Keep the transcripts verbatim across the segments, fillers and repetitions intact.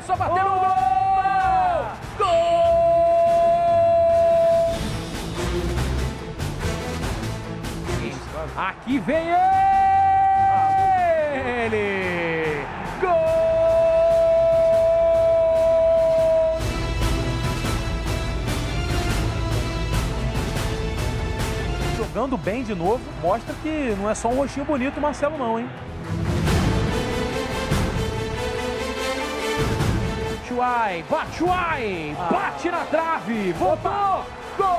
só bater no gol! Gol! Aqui vem ele! Gol! Jogando bem de novo, mostra que não é só um rostinho bonito o Marcelo não, hein? Batshuayi, Batshuayi, ah. bate na trave, voltou, gol!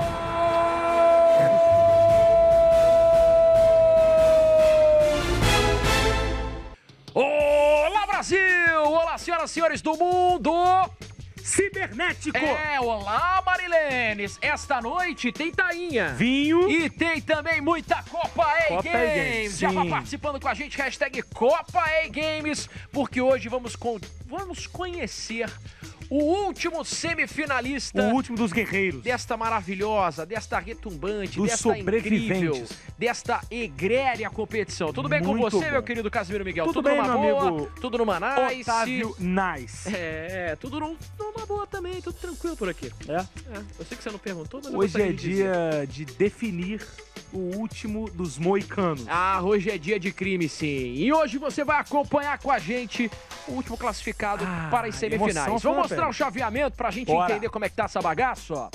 Olá, Brasil! Olá, senhoras e senhores do mundo cibernético! É, olá, Marilenes! Esta noite tem tainha, vinho e tem também muita Copa A-Games! Já vai participando com a gente, hashtag Copa A-Games, porque hoje vamos, con vamos conhecer o último semifinalista. O último dos guerreiros. Desta maravilhosa, desta retumbante, dos desta incrível, desta egréria competição. Tudo bem Muito com você, bom. meu querido Casimiro Miguel? Tudo, tudo bem, numa meu boa? amigo Tudo numa nice? Otávio Nice. É, tudo num, numa boa também, tudo tranquilo por aqui. É? É, eu sei que você não perguntou, mas hoje eu é de dia de definir o último dos moicanos. Ah, hoje é dia de crime, sim. E hoje você vai acompanhar com a gente o último classificado ah, para as semifinais. Vamos mostrar o chaveamento pra gente Bora. entender como é que tá essa bagaça, ó.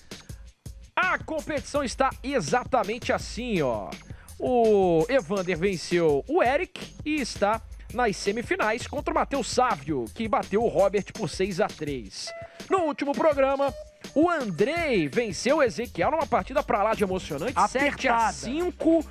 A competição está exatamente assim, ó. O Evander venceu o Eric e está nas semifinais contra o Matheus Sávio, que bateu o Robert por seis a três. No último programa, o Andrei venceu o Ezequiel numa partida pra lá de emocionante, Apertada. sete a cinco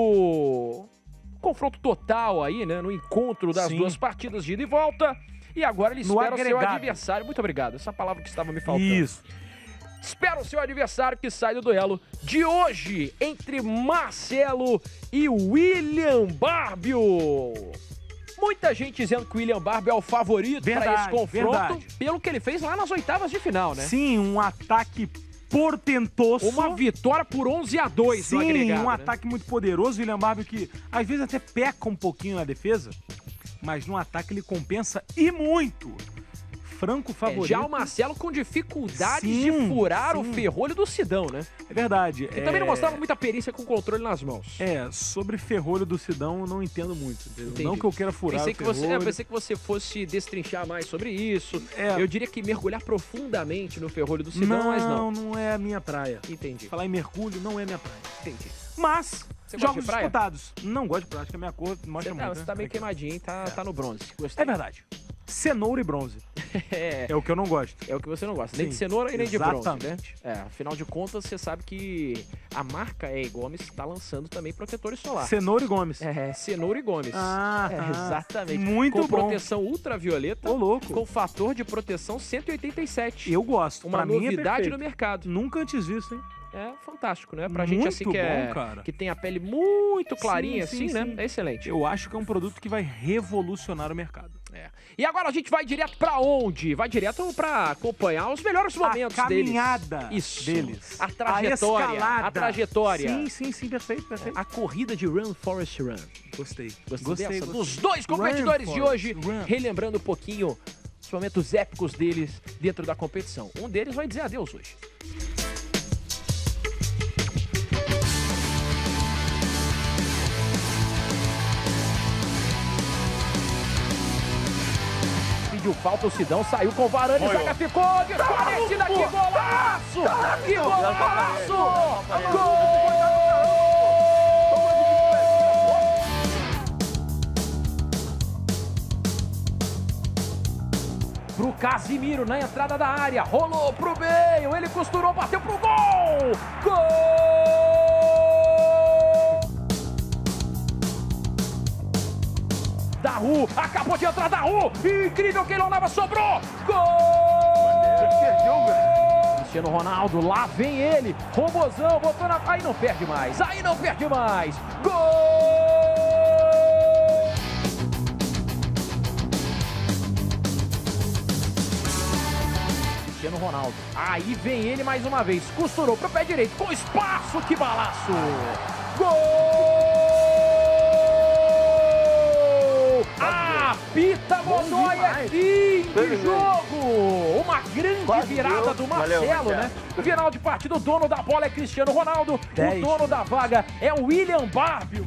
no confronto total aí, né, no encontro das Sim. duas partidas de ida e volta. E agora ele espera o seu adversário. Muito obrigado, essa palavra que estava me faltando. Isso. Espera o seu adversário que sai do duelo de hoje entre Marcelo e William Barbio. Muita gente dizendo que o William Barbio é o favorito para esse confronto, verdade. pelo que ele fez lá nas oitavas de final, né? Sim, um ataque portentoso. Uma vitória por onze a dois Sim, no agregado, um né? ataque muito poderoso. O William Barbio que às vezes até peca um pouquinho na defesa, mas no ataque ele compensa e muito. Franco favorito. É, já o Marcelo com dificuldades sim, de furar sim. o ferrolho do Sidão, né? É verdade. E é... também não mostrava muita perícia com o controle nas mãos. É, sobre ferrolho do Sidão eu não entendo muito. Entendi. Não que eu queira furar pensei o que ferrolho. você, é, pensei que você fosse destrinchar mais sobre isso. É. Eu diria que mergulhar profundamente no ferrolho do Sidão, não, mas não. Não, não é a minha praia. Entendi. Falar em mergulho não é minha praia. Entendi. Mas... Você jogos disputados. Não gosto de praia, acho que a minha cor mostra você, muito. Não, você né? tá bem queimadinho, hein? Tá, é. tá no bronze. Gostei. É verdade. Cenoura e bronze. é. é o que eu não gosto. É o que você não gosta. Sim, nem de cenoura e nem exatamente. de bronze, né? É, afinal de contas, você sabe que a marca E. Gomes tá lançando também protetores solar. Cenoura e Gomes. É, cenoura e Gomes. Ah, é, exatamente. Muito com bom. Com proteção ultravioleta. Ô, louco. Com fator de proteção cento e oitenta e sete. Eu gosto. Uma pra novidade mim é no mercado. Nunca antes visto, hein? É fantástico, né? Pra muito gente assim que, é, bom, cara. que tem a pele muito clarinha, sim, sim, assim, sim. né? É excelente. Eu acho que é um produto que vai revolucionar o mercado. É. E agora a gente vai direto pra onde? Vai direto pra acompanhar os melhores momentos a deles. caminhada Isso. deles. A trajetória. A escalada. A trajetória. Sim, sim, sim, perfeito, perfeito. A corrida de Run, Forest Run. Gostei. Gostei, gostei dessa? gostei. Dos dois competidores Run, de hoje, Run. relembrando um pouquinho os momentos épicos deles dentro da competição. Um deles vai dizer adeus hoje. Pediu falta o Sidão, saiu com o Varane, Oi, zaga ficou, desfalecida, que golaço! Que golaço! Gol! Pro Casimiro na entrada da área, rolou pro meio, ele costurou, bateu pro gol! Gol! Daru, acabou de entrar Daru, incrível quem não leva, sobrou! Gol! Cristiano Ronaldo, lá vem ele, robozão, botou na... Aí não perde mais, aí não perde mais! Gol! Cristiano Ronaldo, aí vem ele mais uma vez, costurou pro pé direito, com espaço, que balaço! Gol! Apita Godoy, é fim de jogo! Uma grande Quase virada deu. do Marcelo, Valeu, né? No final de partida, o dono da bola é Cristiano Ronaldo, dez. O dono da vaga é o William Barbio.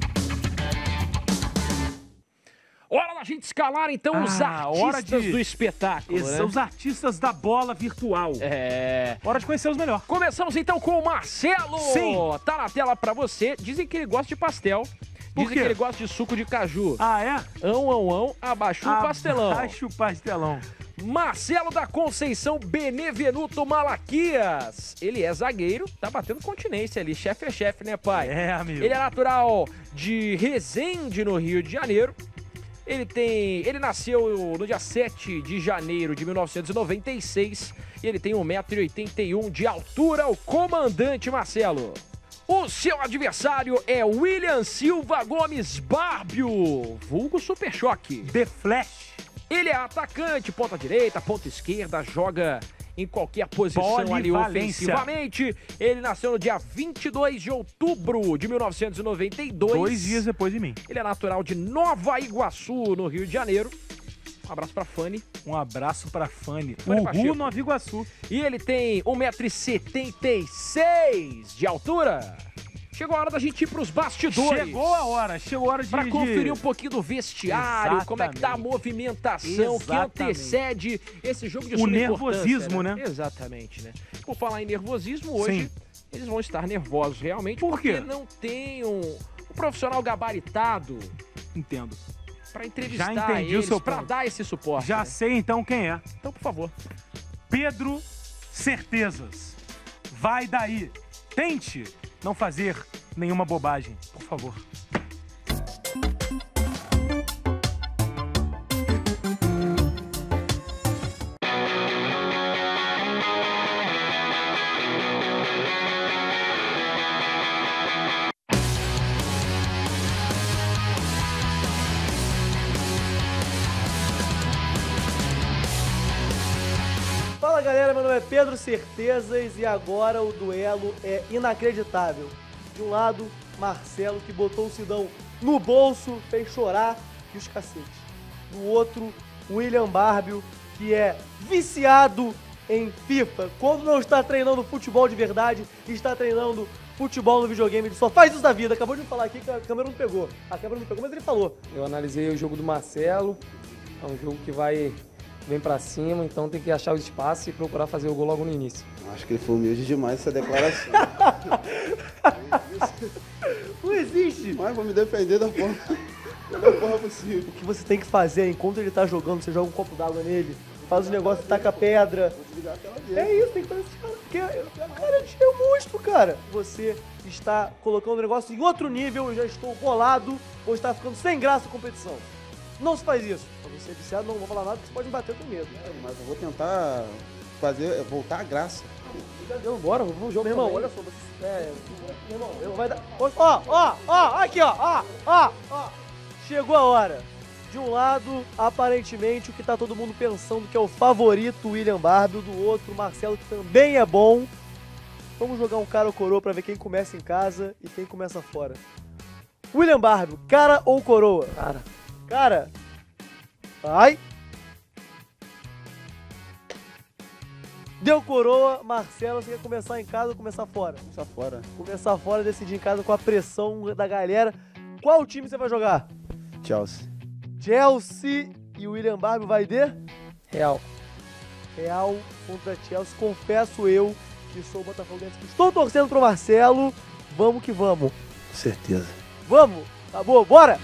Hora da gente escalar, então, ah, os artistas de... do espetáculo, Esses né? são os artistas da bola virtual. É... Hora de conhecê-los melhor. Começamos, então, com o Marcelo. Sim. Tá na tela pra você. Dizem que ele gosta de pastel. Dizem que ele gosta de suco de caju. Ah, é? Ão, ão, ão, abaixo o pastelão. Abaixo o pastelão. Marcelo da Conceição Benevenuto Malaquias. Ele é zagueiro, tá batendo continência ali. Chefe é chefe, né, pai? É, amigo. Ele é natural de Resende, no Rio de Janeiro. Ele tem, ele nasceu no dia sete de janeiro de mil novecentos e noventa e seis e ele tem um metro e oitenta e um de altura, o comandante Marcelo. O seu adversário é William Silva Gomes Barbio, vulgo Super Choque. The Flash. Ele é atacante, ponta direita, ponta esquerda, joga em qualquer posição ali ofensivamente. Ele nasceu no dia vinte e dois de outubro de mil novecentos e noventa e dois. Dois dias depois de mim. Ele é natural de Nova Iguaçu, no Rio de Janeiro. Um abraço pra Fanny. Um abraço pra Fanny. Uhul, Nova Iguaçu. E ele tem um metro e setenta e seis de altura. Chegou a hora da gente ir pros bastidores. Chegou a hora, chegou a hora de... Pra conferir de... um pouquinho do vestiário, Exatamente. como é que tá a movimentação Exatamente. que antecede esse jogo de O nervosismo, né? né? Exatamente, né? Por falar em nervosismo, hoje Sim. eles vão estar nervosos realmente. Por porque quê? não tem um, um profissional gabaritado. Entendo. Pra entrevistar Já entendi eles, o seu pra ponto. dar esse suporte. Já né? sei então quem é. Então, por favor. Pedro Certezas. Vai daí. Tente não fazer nenhuma bobagem, por favor. Fala galera, meu nome é Pedro Certezas e agora o duelo é inacreditável. De um lado, Marcelo, que botou o Sidão no bolso, fez chorar e os cacetes. Do outro, William Barbio, que é viciado em FIFA. Quando não está treinando futebol de verdade, está treinando futebol no videogame, ele só faz isso da vida. Acabou de falar aqui que a câmera não pegou. A câmera não pegou, mas ele falou. Eu analisei o jogo do Marcelo, é um jogo que vai... vem pra cima, então tem que achar o espaço e procurar fazer o gol logo no início. Acho que ele foi humilde demais essa declaração. Não existe! Mas vou me defender da forma, da forma possível. O que você tem que fazer, enquanto ele tá jogando, você joga um copo d'água nele, faz o negócio, taca pedra. Vou desligar a tela dele. É isso, tem que fazer isso, cara. Porque o cara é um monstro, cara. Você está colocando o negócio em outro nível, eu já estou bolado, ou está ficando sem graça a competição. Não se faz isso. Pra você é viciado, não vou falar nada, porque você pode me bater com medo. É, mas eu vou tentar fazer, voltar a graça. Brincadeira, bora, vamos jogo. Meu irmão, também. Olha só, você. É, meu irmão, eu vai dar. Ó, ó, ó, aqui, ó, ó, ó, ó. Chegou a hora. De um lado, aparentemente, o que tá todo mundo pensando que é o favorito, William Barbio. Do outro, o Marcelo, que também é bom. Vamos jogar um cara ou coroa pra ver quem começa em casa e quem começa fora. William Barbio, cara ou coroa? Cara. Cara. Vai. Deu coroa, Marcelo, você quer começar em casa ou começar fora? Começar fora. Começar fora, decidir em casa com a pressão da galera. Qual time você vai jogar? Chelsea. Chelsea e o William Barbio vai de? Real. Real contra Chelsea. Confesso eu que sou botafoguense, que estou torcendo pro Marcelo. Vamos que vamos. Com certeza. Vamos? Acabou, bora!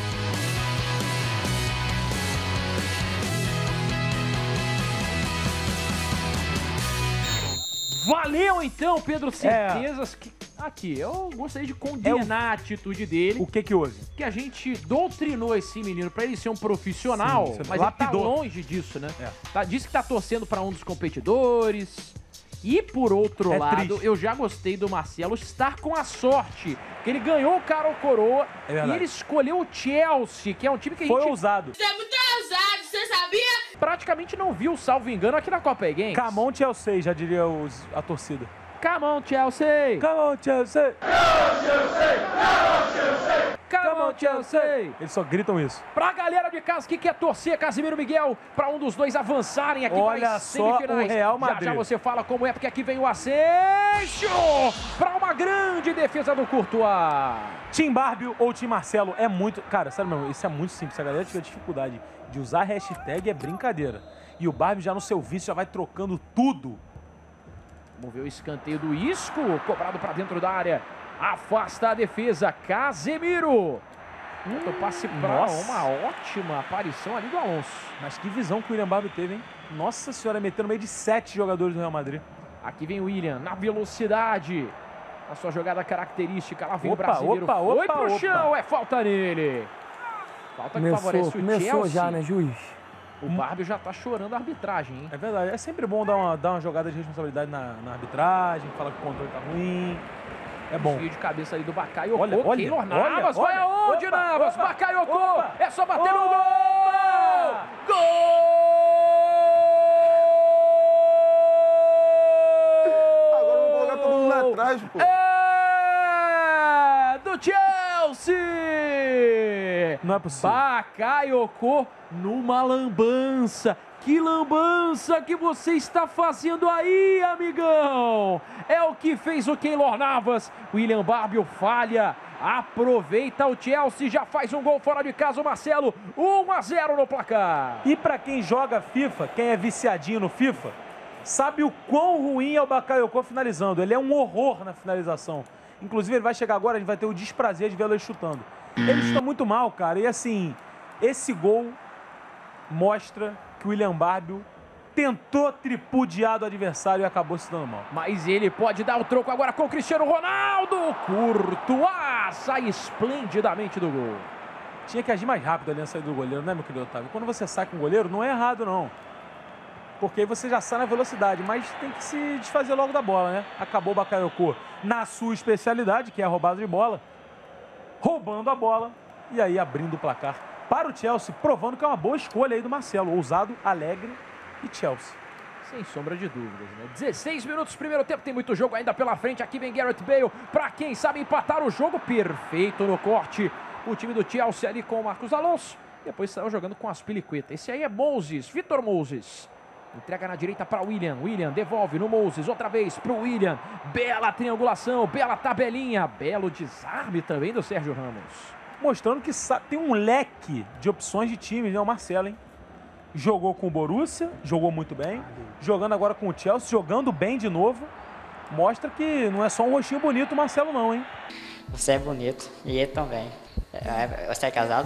Valeu então, Pedro Certezas. É. Que... Aqui, eu gostaria de condenar é o... a atitude dele. O que que houve? Que a gente doutrinou esse menino pra ele ser um profissional, Sim, mas lapidou. Ele tá longe disso, né? É. Tá, disse que tá torcendo pra um dos competidores. E por outro é lado, triste. Eu já gostei do Marcelo estar com a sorte. Que ele ganhou o cara ou coroa é e ele escolheu o Chelsea, que é um time que a gente... Foi ousado. Você é muito ousado, você sabia? Praticamente não viu, salvo engano, aqui na Copa Games. Come on, Chelsea, já diria os, a torcida. Come on, Chelsea! Come on, Chelsea! Come on, Chelsea! Come on, Chelsea! Eles só gritam isso. Pra galera de casa que quer torcer, Casimiro Miguel, pra um dos dois avançarem aqui Olha para as semifinais. só o Real Madrid. Já já você fala como é, porque aqui vem o Asensio pra uma grande defesa do Courtois. Tim Barbie ou Tim Marcelo é muito... Cara, sério mesmo, isso é muito simples. Se a galera tiver dificuldade de usar a hashtag, é brincadeira. E o Barbie já no seu vício já vai trocando tudo. Vamos ver o escanteio do Isco, cobrado pra dentro da área. Afasta a defesa, Casemiro. Hum, passe pra nossa. uma ótima aparição ali do Alonso. Mas que visão que o William Barbie teve, hein? Nossa senhora, metendo no meio de sete jogadores do Real Madrid. Aqui vem o William, na velocidade. A sua jogada característica, lá vem Opa, o brasileiro. opa, Foi opa, pro opa. chão, é falta nele. Falta que Começou, favorece o começou Chelsea. já, né, juiz? O Barbie já tá chorando a arbitragem, hein? É verdade, é sempre bom dar uma, dar uma jogada de responsabilidade na, na arbitragem, falar que o controle tá ruim. É bom. Desvio de cabeça ali do Bakayoko. Olha, olha, Keylor olha, Navas, olha. vai aonde, Opa, Navas? opa, Bakayoko, opa, é só bater no opa. gol! Gol! Agora eu vou colocar todo mundo lá atrás, pô. É do Chelsea! Não é possível. Bakayoko numa lambança. Que lambança que você está fazendo aí, amigão! É o que fez o Keylor Navas. William Barbie falha. Aproveita o Chelsea, já faz um gol fora de casa o Marcelo. um a zero no placar. E pra quem joga FIFA, quem é viciadinho no FIFA, sabe o quão ruim é o Bakayoko finalizando. Ele é um horror na finalização. Inclusive, ele vai chegar agora, a gente vai ter o desprazer de vê-lo chutando. Ele chuta muito mal, cara. E assim, esse gol mostra que o William Barbie tentou tripudiar do adversário e acabou se dando mal. Mas ele pode dar o troco agora com o Cristiano Ronaldo. Courtois sai esplendidamente do gol. Tinha que agir mais rápido ali na saída do goleiro, né, meu querido Otávio? Quando você saca um goleiro, não é errado, não. Porque aí você já sai na velocidade, mas tem que se desfazer logo da bola, né? Acabou o Bakayoko na sua especialidade, que é a roubada de bola, roubando a bola e aí abrindo o placar para o Chelsea, provando que é uma boa escolha aí do Marcelo. Ousado, alegre e Chelsea. Sem sombra de dúvidas, né? dezesseis minutos, primeiro tempo, tem muito jogo ainda pela frente. Aqui vem Gareth Bale, para quem sabe empatar o jogo. Perfeito no corte. O time do Chelsea ali com o Marcos Alonso. Depois saiu jogando com as Piliqueta. Esse aí é Moses, Vitor Moses. Entrega na direita para William. William devolve no Moses, outra vez para o William. Bela triangulação, bela tabelinha. Belo desarme também do Sérgio Ramos. Mostrando que tem um leque de opções de times, né? O Marcelo, hein? Jogou com o Borussia, jogou muito bem. Jogando agora com o Chelsea, jogando bem de novo. Mostra que não é só um rostinho bonito o Marcelo não, hein? Você é bonito e ele também. Você é casado?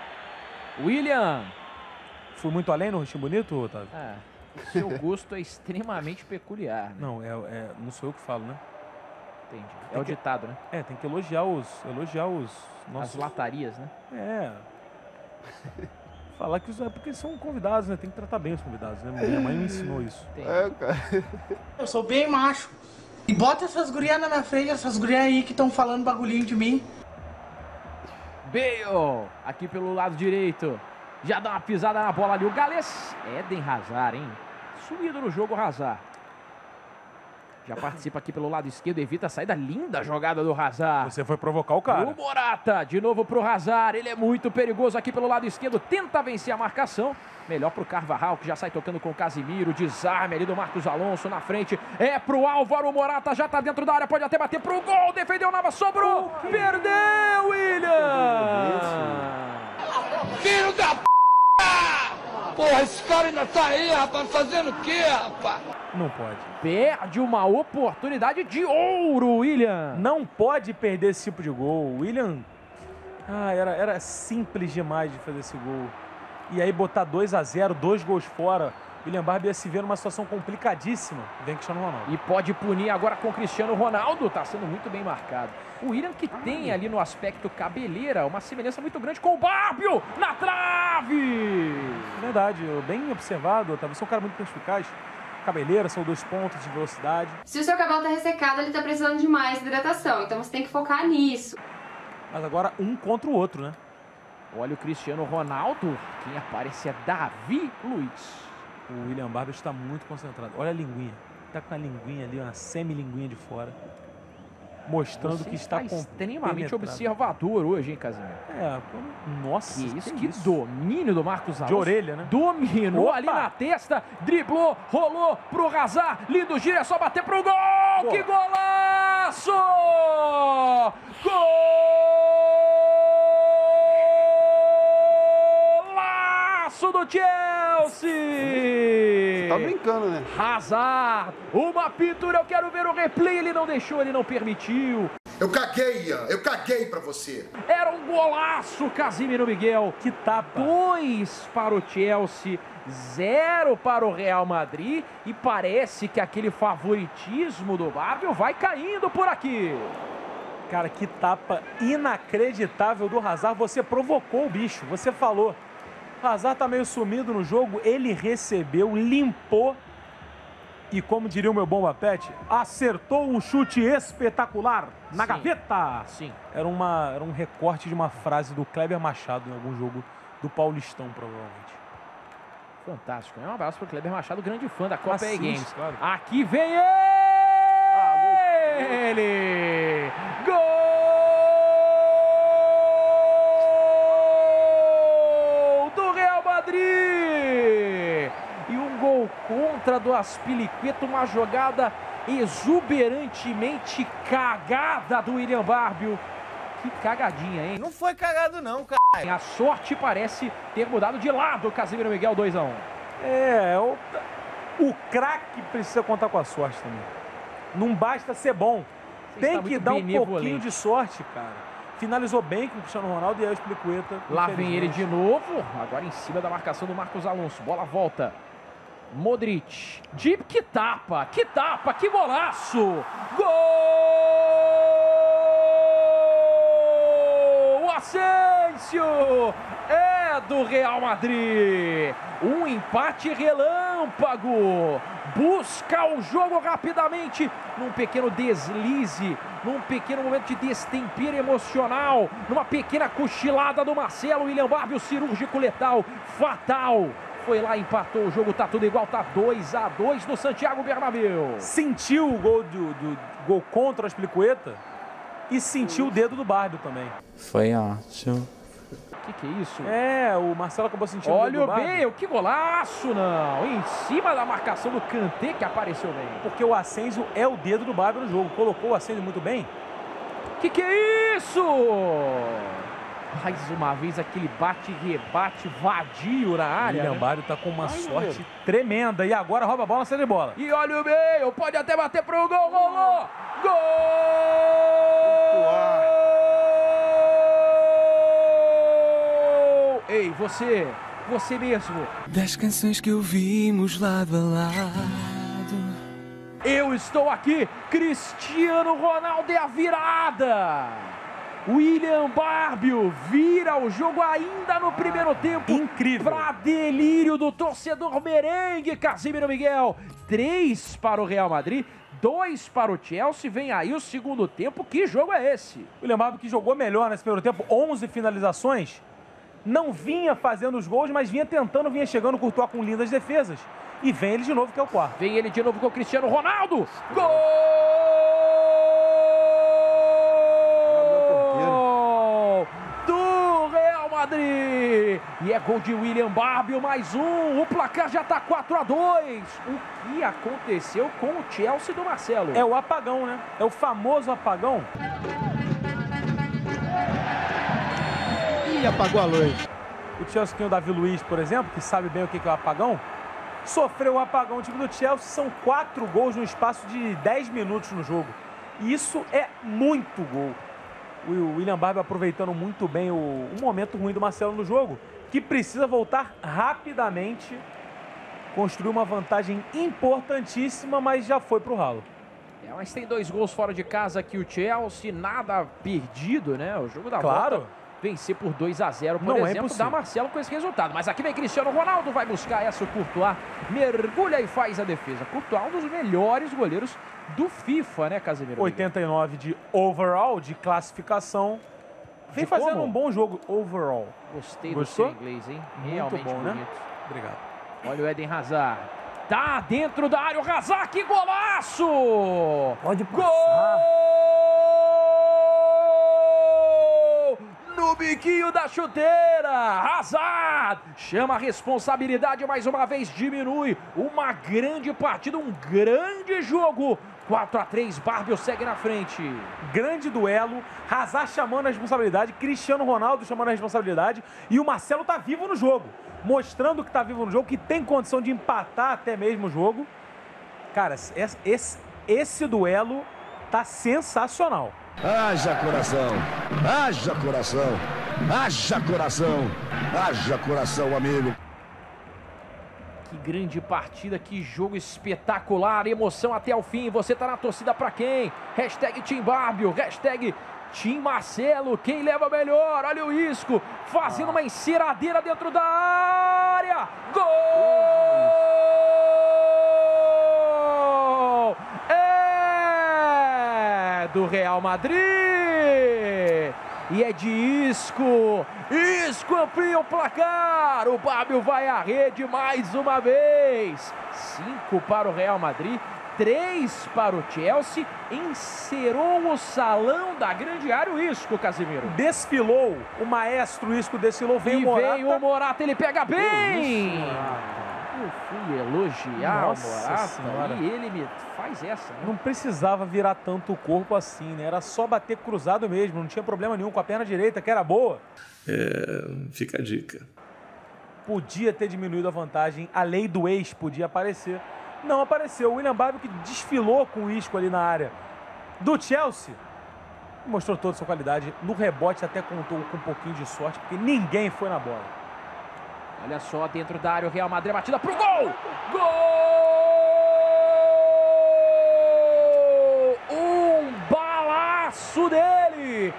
William. Fui muito além no rostinho bonito, Otávio? É, seu gosto é extremamente peculiar, né? Não, é, é, não sou eu que falo, né? Entendi. É Tem o que- ditado, né? É, tem que elogiar os... Elogiar os As nossos... latarias, né? É. Falar que os... É porque são convidados, né? Tem que tratar bem os convidados, né? Minha mãe me ensinou isso. Entendi. É, cara. Eu sou bem macho. E bota essas gurias na minha frente, essas gurias aí que estão falando bagulhinho de mim. Bale, aqui pelo lado direito. Já dá uma pisada na bola ali. O galês Eden Hazard, hein? Sumido no jogo, Hazard. Já participa aqui pelo lado esquerdo. Evita a saída. Linda jogada do Hazard. Você foi provocar o cara. O Morata, de novo pro Hazard. Ele é muito perigoso aqui pelo lado esquerdo. Tenta vencer a marcação. Melhor pro Carvajal, que já sai tocando com o Casimiro. Desarme ali do Marcos Alonso na frente. É pro Álvaro Morata. Já tá dentro da área. Pode até bater pro gol. Defendeu Navas. Sobrou. Perdeu, William. Filho da p... Porra, esse cara ainda tá aí, rapaz, fazendo o quê, rapaz? Não pode. Perde uma oportunidade de ouro, William. Não pode perder esse tipo de gol. O William... Ah, era, era simples demais de fazer esse gol. E aí botar dois a zero, dois gols fora. William Barbie ia se ver numa situação complicadíssima. Vem Cristiano Ronaldo. E pode punir agora com o Cristiano Ronaldo. Tá sendo muito bem marcado. O William que tem ali no aspecto cabeleira uma semelhança muito grande com o Barbie na trave. Verdade, bem observado, Otávio. Você é um cara muito perspicaz. Cabeleira, são dois pontos de velocidade. Se o seu cabelo tá ressecado, ele tá precisando de mais hidratação. Então você tem que focar nisso. Mas agora um contra o outro, né? Olha o Cristiano Ronaldo. Quem aparece é Davi Luiz. O William Barbie está muito concentrado. Olha a linguinha. Tá com a linguinha ali, uma semi-linguinha de fora. mostrando Você que está, está extremamente penetrado. observador hoje, hein, Casimiro? É, nossa, que isso, que, que isso? domínio do Marcos Alonso. De orelha, né? Dominou Opa! ali na testa, driblou, rolou pro Hazard, lindo giro, é só bater pro gol! Gol. Que golaço! Golaço do Chelsea! Você tá brincando, né? Hazard, uma pintura, eu quero ver o replay, ele não deixou, ele não permitiu. Eu caguei, Ian, eu caguei pra você. Era um golaço, Casimiro Miguel. Que tapa. Dois para o Chelsea, zero para o Real Madrid. E parece que aquele favoritismo do Barbie vai caindo por aqui. Cara, que tapa inacreditável do Hazard. Você provocou o bicho, você falou. O Hazard tá meio sumido no jogo, ele recebeu, limpou. E como diria o meu bom Bapete, acertou um chute espetacular na Sim. gaveta. Sim. Era, uma, era um recorte de uma frase do Kleber Machado em algum jogo do Paulistão, provavelmente. Fantástico, né? Um abraço para o Kleber Machado, grande fã da Copa Assiste, E A Games. claro. Aqui vem ele! Ah, ele! Gol do Real Madrid! E um gol contra do Azpilicueta, uma jogada exuberantemente cagada do William Barbio. Que cagadinha, hein? Não foi cagado não, cara. A sorte parece ter mudado de lado, Casimiro Miguel, dois a um. É, o, o craque precisa contar com a sorte também. Não basta ser bom. Você Tem está que muito dar um benevolente. pouquinho de sorte, cara. Finalizou bem com o Cristiano Ronaldo e aí o Azpilicueta. Lá vem ele de novo, agora em cima da marcação do Marcos Alonso. Bola volta. Modric. Deep, que tapa, que tapa, que golaço! Gol! Asensio! É do Real Madrid. Um empate relâmpago. Busca o jogo rapidamente, num pequeno deslize, num pequeno momento de destempero emocional, numa pequena cochilada do Marcelo. William Barbio, cirúrgico letal, fatal. Foi lá, empatou o jogo, tá tudo igual, tá dois a dois no Santiago Bernabéu. Sentiu o gol, do, do gol contra o Azpilicueta e sentiu o dedo do Barbio também. Foi ótimo. O que, que é isso? É, o Marcelo acabou sentindo Olha o o dedo do Barbio. Bale, que golaço, não. Em cima da marcação do Kanté, que apareceu bem. Porque o Asensio é o dedo do Barbio no jogo. Colocou o Asensio muito bem. Que que é isso? Mais uma vez aquele bate-rebate vadio na área. O William né? Barbio tá com uma Ai, sorte tremenda. E agora rouba a bola, sai de bola. E olha o Bale, pode até bater pro gol, rolou! Gol! Ei, você, você mesmo. Das canções que ouvimos lado a lado. Eu estou aqui, Cristiano Ronaldo é a virada. William Barbio vira o jogo ainda no primeiro tempo. Incrível. Para delírio do torcedor merengue, Casimiro Miguel. Três para o Real Madrid, dois para o Chelsea. Vem aí o segundo tempo. Que jogo é esse? O William Barbio que jogou melhor nesse primeiro tempo, onze finalizações. Não vinha fazendo os gols, mas vinha tentando, vinha chegando, Courtois com lindas defesas. E vem ele de novo, que é o quarto. Vem ele de novo com o Cristiano Ronaldo. Gol! Do Real Madrid. E é gol de William Barbio, mais um. O placar já está quatro a dois. O que aconteceu com o Chelsea do Marcelo? É o apagão, né? É o famoso apagão. Ih, apagou a luz. O Chelsea tem o Davi Luiz, por exemplo, que sabe bem o que é o apagão. Sofreu o apagão. O time do Chelsea são quatro gols no espaço de dez minutos no jogo. E isso é muito gol. O William Barbio aproveitando muito bem o, o momento ruim do Marcelo no jogo, que precisa voltar rapidamente, construir uma vantagem importantíssima, mas já foi para o ralo. É, mas tem dois gols fora de casa aqui o Chelsea, nada perdido, né? O jogo da Claro. volta. Vencer por dois a zero, por Não é exemplo, impossível. dá Marcelo com esse resultado. Mas aqui vem Cristiano Ronaldo, vai buscar essa, o Courtois mergulha e faz a defesa. Courtois é um dos melhores goleiros do FIFA, né, Casemiro? oitenta e nove de overall, de classificação. Vem De fazendo como? um bom jogo overall. Gostei Gostou? do seu inglês, hein? Muito Realmente bom, bonito. né? Obrigado. Olha o Eden Hazard. Tá dentro da área o Hazard, que golaço! Pode passar. Gol! biquinho da chuteira. Hazard chama a responsabilidade mais uma vez, diminui. Uma grande partida, um grande jogo. quatro a três, Barbio segue na frente. Grande duelo, Hazard chamando a responsabilidade, Cristiano Ronaldo chamando a responsabilidade e o Marcelo tá vivo no jogo, mostrando que tá vivo no jogo, que tem condição de empatar até mesmo o jogo. Cara, esse, esse, esse duelo tá sensacional. Haja coração, haja coração, haja coração, haja coração, amigo. Que grande partida, que jogo espetacular, emoção até o fim. Você tá na torcida pra quem? Hashtag Team Barbio, hashtag Team Marcelo, quem leva melhor? Olha o Isco, fazendo uma enceradeira dentro da área. Gol! É do Real Madrid! E é de Isco. Isco amplia o placar. O Barbio vai à rede mais uma vez. Cinco para o Real Madrid, três para o Chelsea. Encerou o salão da grande área o Isco, Casimiro. Desfilou, o maestro Isco desfilou. Veio e o Morata. veio o Morata, ele pega bem. Eu fui elogiar Nossa o Morata Senhora. e ele me faz essa. Né? Não precisava virar tanto o corpo assim, né? Era só bater cruzado mesmo, não tinha problema nenhum com a perna direita, que era boa. É, fica a dica. Podia ter diminuído a vantagem, a lei do ex podia aparecer. Não apareceu. O William Barbio, que desfilou com o Isco ali na área do Chelsea, mostrou toda a sua qualidade. No rebote até contou com um pouquinho de sorte, porque ninguém foi na bola. Olha só, dentro da área, o Real Madrid, batida pro gol! Gol! Um balaço dele!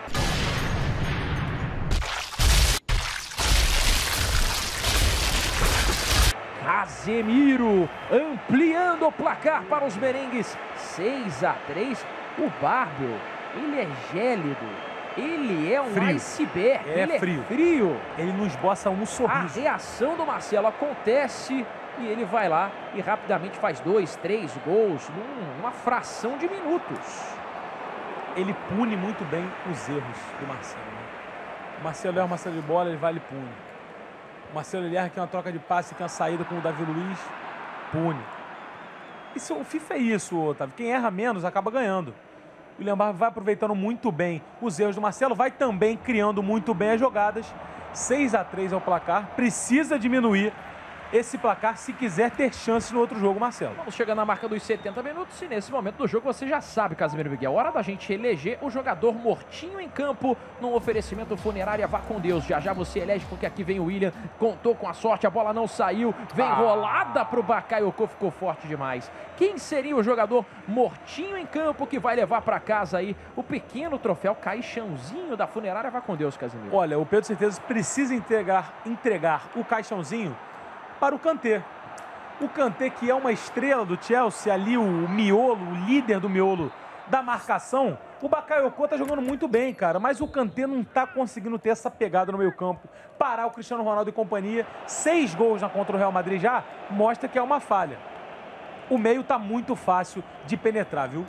Casemiro ampliando o placar para os merengues. seis a três. O Barbio, ele é gélido. Ele é um frio. iceberg, é ele frio. é frio. Ele não esboça um sorriso. A reação do Marcelo acontece e ele vai lá e rapidamente faz dois, três gols numa fração de minutos. Ele pune muito bem os erros do Marcelo. Né? O Marcelo erra uma saída de bola, ele vai e pune. O Marcelo ele erra que é uma troca de passe, que é uma saída com o Davi Luiz, pune. Isso, o FIFA é isso, Otávio. Quem erra menos acaba ganhando. O William Barbio vai aproveitando muito bem os erros do Marcelo, vai também criando muito bem as jogadas. seis a três é o placar, precisa diminuir esse placar se quiser ter chance no outro jogo, Marcelo. Vamos chegando na marca dos setenta minutos e nesse momento do jogo você já sabe, Casimiro Miguel, hora da gente eleger o jogador mortinho em campo num oferecimento Funerária Vá com Deus. Já já você elege, porque aqui vem o William, contou com a sorte, a bola não saiu, vem ah. rolada pro Bakayoko, ficou forte demais. Quem seria o jogador mortinho em campo que vai levar para casa aí o pequeno troféu caixãozinho da Funerária Vá com Deus, Casimiro? Olha, o Pedro Certeza precisa entregar, entregar o caixãozinho para o Kanté. O Kanté, que é uma estrela do Chelsea, ali o miolo, o líder do miolo da marcação. O Bakayoko tá jogando muito bem, cara, mas o Kanté não tá conseguindo ter essa pegada no meio campo, parar o Cristiano Ronaldo e companhia. Seis gols na contra o Real Madrid já mostra que é uma falha. O meio tá muito fácil de penetrar, viu?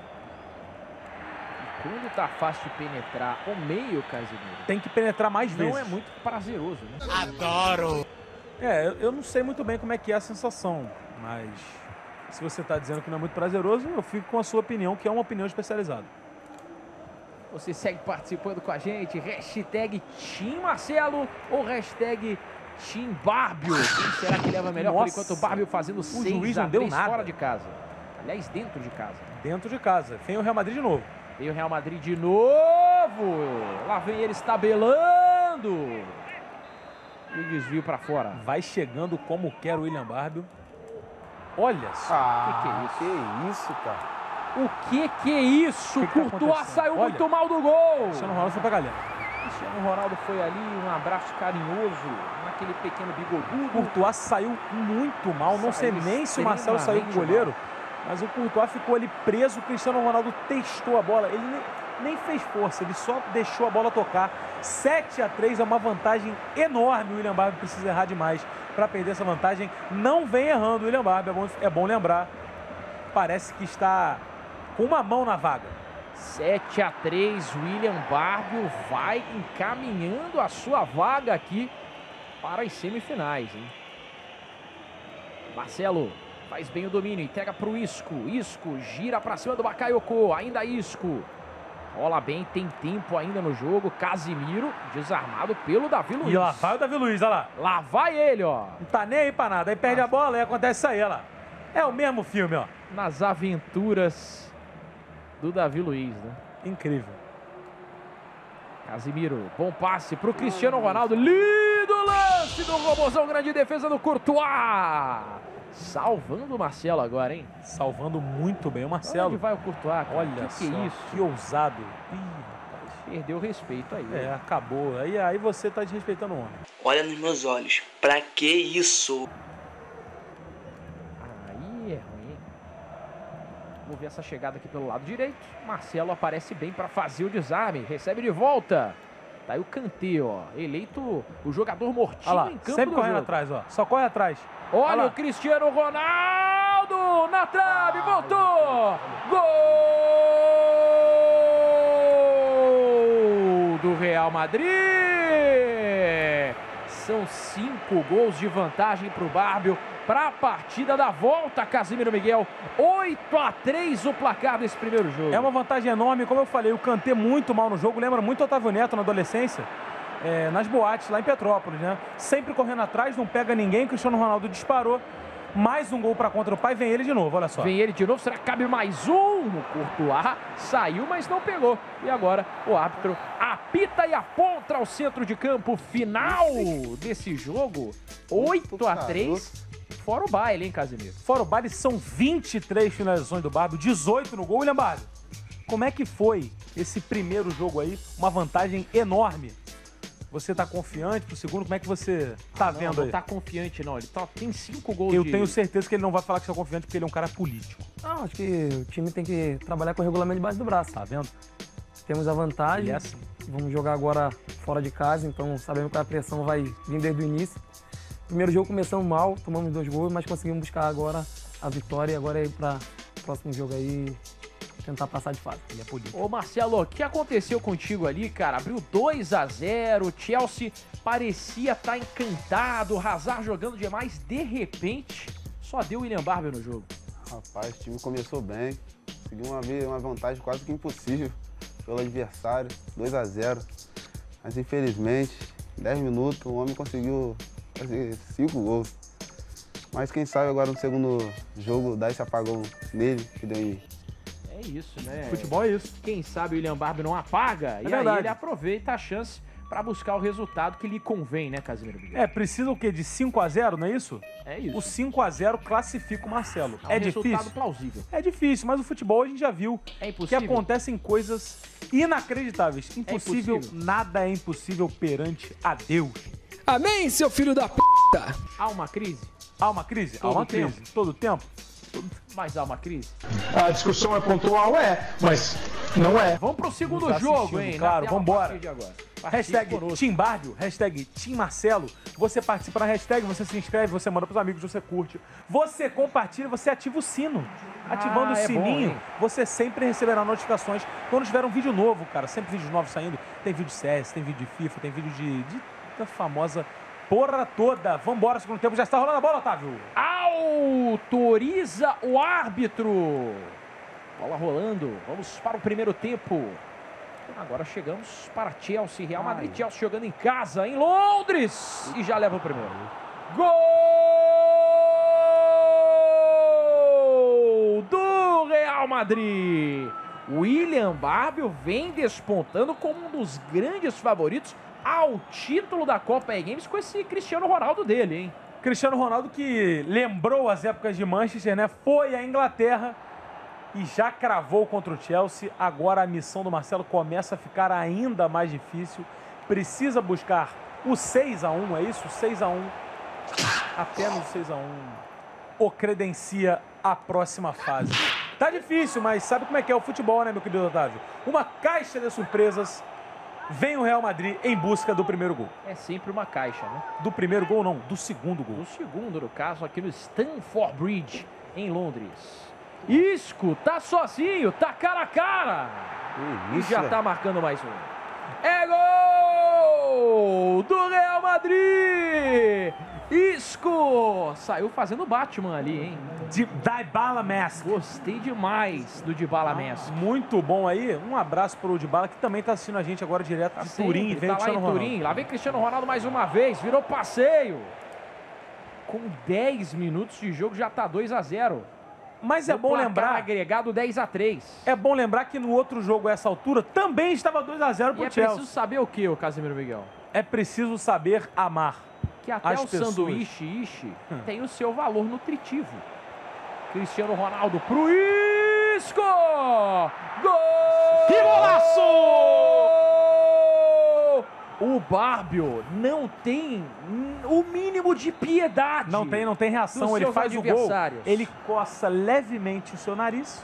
Quando tá fácil de penetrar o meio, Casimiro, tem que penetrar mais vezes. Não é muito prazeroso, né? Adoro! É, eu não sei muito bem como é que é a sensação, mas se você está dizendo que não é muito prazeroso, eu fico com a sua opinião, que é uma opinião especializada. Você segue participando com a gente, hashtag Team Marcelo ou hashtag Team Barbio. Quem será que leva melhor? Nossa, por enquanto o Barbio fazendo seis a três fora de casa. Aliás, dentro de casa. Dentro de casa. Vem o Real Madrid de novo. Vem o Real Madrid de novo. Lá vem ele estabelando. E o desvio para fora. Vai chegando como quer o William Barbio. Olha só. Ah, que, que é isso? Que isso, cara. O que que é isso? Que que Courtois tá saiu Olha, muito mal do gol. Cristiano Ronaldo foi pra galera. Cristiano Ronaldo foi ali, um abraço carinhoso naquele pequeno bigodudo. Courtois saiu muito mal. Não sei nem se o Marcelo saiu com o goleiro, mas o Courtois ficou ali preso. O Cristiano Ronaldo testou a bola. Ele nem, nem fez força, ele só deixou a bola tocar. sete a três é uma vantagem enorme. O William Barbio precisa errar demais para perder essa vantagem. Não vem errando o William Barbio, é bom, é bom lembrar. Parece que está com uma mão na vaga. sete a três, William Barbio vai encaminhando a sua vaga aqui para as semifinais, hein? Marcelo faz bem o domínio, entrega para o Isco. Isco gira para cima do Bakayoko, ainda Isco. Rola bem, tem tempo ainda no jogo. Casimiro desarmado pelo Davi Luiz. E lá vai o Davi Luiz, olha lá. Lá vai ele, ó. Não tá nem aí pra nada. Aí perde a bola e acontece isso aí, olha lá. É o mesmo filme, ó. Nas aventuras do Davi Luiz, né? Incrível. Casimiro, bom passe pro Cristiano Ronaldo. Lindo lance do Robozão, grande defesa do Courtois. Salvando o Marcelo agora, hein? Salvando muito bem o Marcelo. Onde vai o Courtois? Cara? Olha que só, que é isso? Que ousado. Ih, rapaz. Perdeu o respeito aí. É, acabou. Aí, aí você tá desrespeitando o homem. Olha nos meus olhos. Pra que isso? Aí é ruim. Vamos ver essa chegada aqui pelo lado direito. Marcelo aparece bem para fazer o desarme. Recebe de volta. Tá aí o Kanté, ó. Eleito o jogador mortinho olha lá, em campo sempre do correndo jogo. atrás, ó. Só corre atrás. Olha, olha o Cristiano Ronaldo na trave, ah, voltou. Gol do Real Madrid. São cinco gols de vantagem para o Barbio para a partida da volta, Casimiro Miguel. oito a três o placar desse primeiro jogo. É uma vantagem enorme, como eu falei, o Kanté muito mal no jogo, lembra muito o Otávio Neto na adolescência, é, nas boates lá em Petrópolis, né? Sempre correndo atrás, não pega ninguém, o Cristiano Ronaldo disparou, mais um gol para contra o pai, vem ele de novo, olha só. Vem ele de novo, será que cabe mais um? O Courtois saiu, mas não pegou. E agora o árbitro apita e aponta ao centro de campo, final desse jogo, oito a três. Fora o baile, hein, Casimiro? Fora o baile, são vinte e três finalizações do Barbio, dezoito no gol. William Barbio, como é que foi esse primeiro jogo aí? Uma vantagem enorme. Você tá confiante pro segundo? Como é que você tá ah, não, vendo não aí? Não tá confiante, não. Ele tá, tem cinco gols Eu de... tenho certeza que ele não vai falar que está confiante porque ele é um cara político. Não, acho que o time tem que trabalhar com o regulamento debaixo do braço. Tá vendo? Temos a vantagem. Yes. Vamos jogar agora fora de casa, então sabemos que a pressão vai vir desde o início. Primeiro jogo começamos mal, tomamos dois gols, mas conseguimos buscar agora a vitória e agora é ir para o próximo jogo aí tentar passar de fase. Ele é político. Ô Marcelo, o que aconteceu contigo ali, cara? Abriu dois a zero, o Chelsea parecia estar encantado, o Hazard jogando demais, de repente só deu o William Barbio no jogo. Rapaz, o time começou bem, conseguiu uma, uma vantagem quase que impossível pelo adversário, dois a zero. Mas infelizmente, em dez minutos, o homem conseguiu fazer cinco gols. Mas quem sabe agora no segundo jogo dá esse apagão nele, que deu em... É isso, né? Futebol é isso. Quem sabe o William Barbio não apaga é e verdade. aí ele aproveita a chance para buscar o resultado que lhe convém, né, Casimiro? É, precisa o quê? De cinco a zero, não é isso? É isso. O cinco a zero classifica o Marcelo. É um é resultado difícil? plausível. É difícil, mas o futebol a gente já viu é impossível. que acontecem coisas inacreditáveis. Impossível, é impossível, nada é impossível perante a Deus. Amém, seu filho da p***! Há uma crise? Há uma crise? Todo há uma tempo. crise. Todo tempo? Mas há uma crise? A discussão é pontual, é, mas não é. Vamos pro segundo Tá jogo, hein? Claro, Na tela, vambora. a partir de agora. Hashtag conosco. Team Barbio, hashtag Team Marcelo. Você participa na hashtag, você se inscreve, você manda pros amigos, você curte. Você compartilha, você ativa o sino. Ativando Ah, o é sininho, bom, hein? você sempre receberá notificações quando tiver um vídeo novo, cara. Sempre vídeos novos saindo. Tem vídeo de C S, tem vídeo de FIFA, tem vídeo de, de da famosa porra toda. Vambora, segundo tempo. Já está rolando a bola, Otávio. Autoriza o árbitro. Bola rolando. Vamos para o primeiro tempo. Agora chegamos para Chelsea, Real Madrid. Ai. Chelsea jogando em casa, em Londres. E já leva o primeiro. Gol do Real Madrid. William Barbio vem despontando como um dos grandes favoritos ao título da Copa E-Games com esse Cristiano Ronaldo dele, hein? Cristiano Ronaldo que lembrou as épocas de Manchester, né? Foi à Inglaterra e já cravou contra o Chelsea. Agora a missão do Marcelo começa a ficar ainda mais difícil. Precisa buscar o seis a um, é isso? seis a um. Apenas o seis a um o credencia a próxima fase. Tá difícil, mas sabe como é que é o futebol, né, meu querido Otávio? Uma caixa de surpresas. Vem o Real Madrid em busca do primeiro gol. É sempre uma caixa, né? Do primeiro gol, não. Do segundo gol. Do segundo, no caso, aqui no Stamford Bridge, em Londres. Isco tá sozinho, tá cara a cara. Que isso, e já velho. tá marcando mais um. É gol do Real Madrid! Isco saiu fazendo Batman ali, hein? De Dybala Mask. Gostei demais do Dybala Mask. Muito bom aí. Um abraço pro Dybala, que também tá assistindo a gente agora direto Tá de sempre, Turim. E vem tá o lá Cristiano em Ronaldo. Turim. Lá vem Cristiano Ronaldo mais uma vez. Virou passeio. Com dez minutos de jogo já tá dois a zero. Mas é No bom placar lembrar... agregado dez a três. É bom lembrar que no outro jogo, a essa altura, também estava dois a zero pro E é Chelsea. preciso saber o que, o Casemiro Miguel? É preciso saber amar. Que até as o pessoas. sanduíche ishi tem o seu valor nutritivo. Cristiano Ronaldo pro Isco! Gol! Que golaço! O Bárbio não tem o mínimo de piedade. Não tem, não tem reação. dos Ele seus faz o gol, adversários. ele coça levemente o seu nariz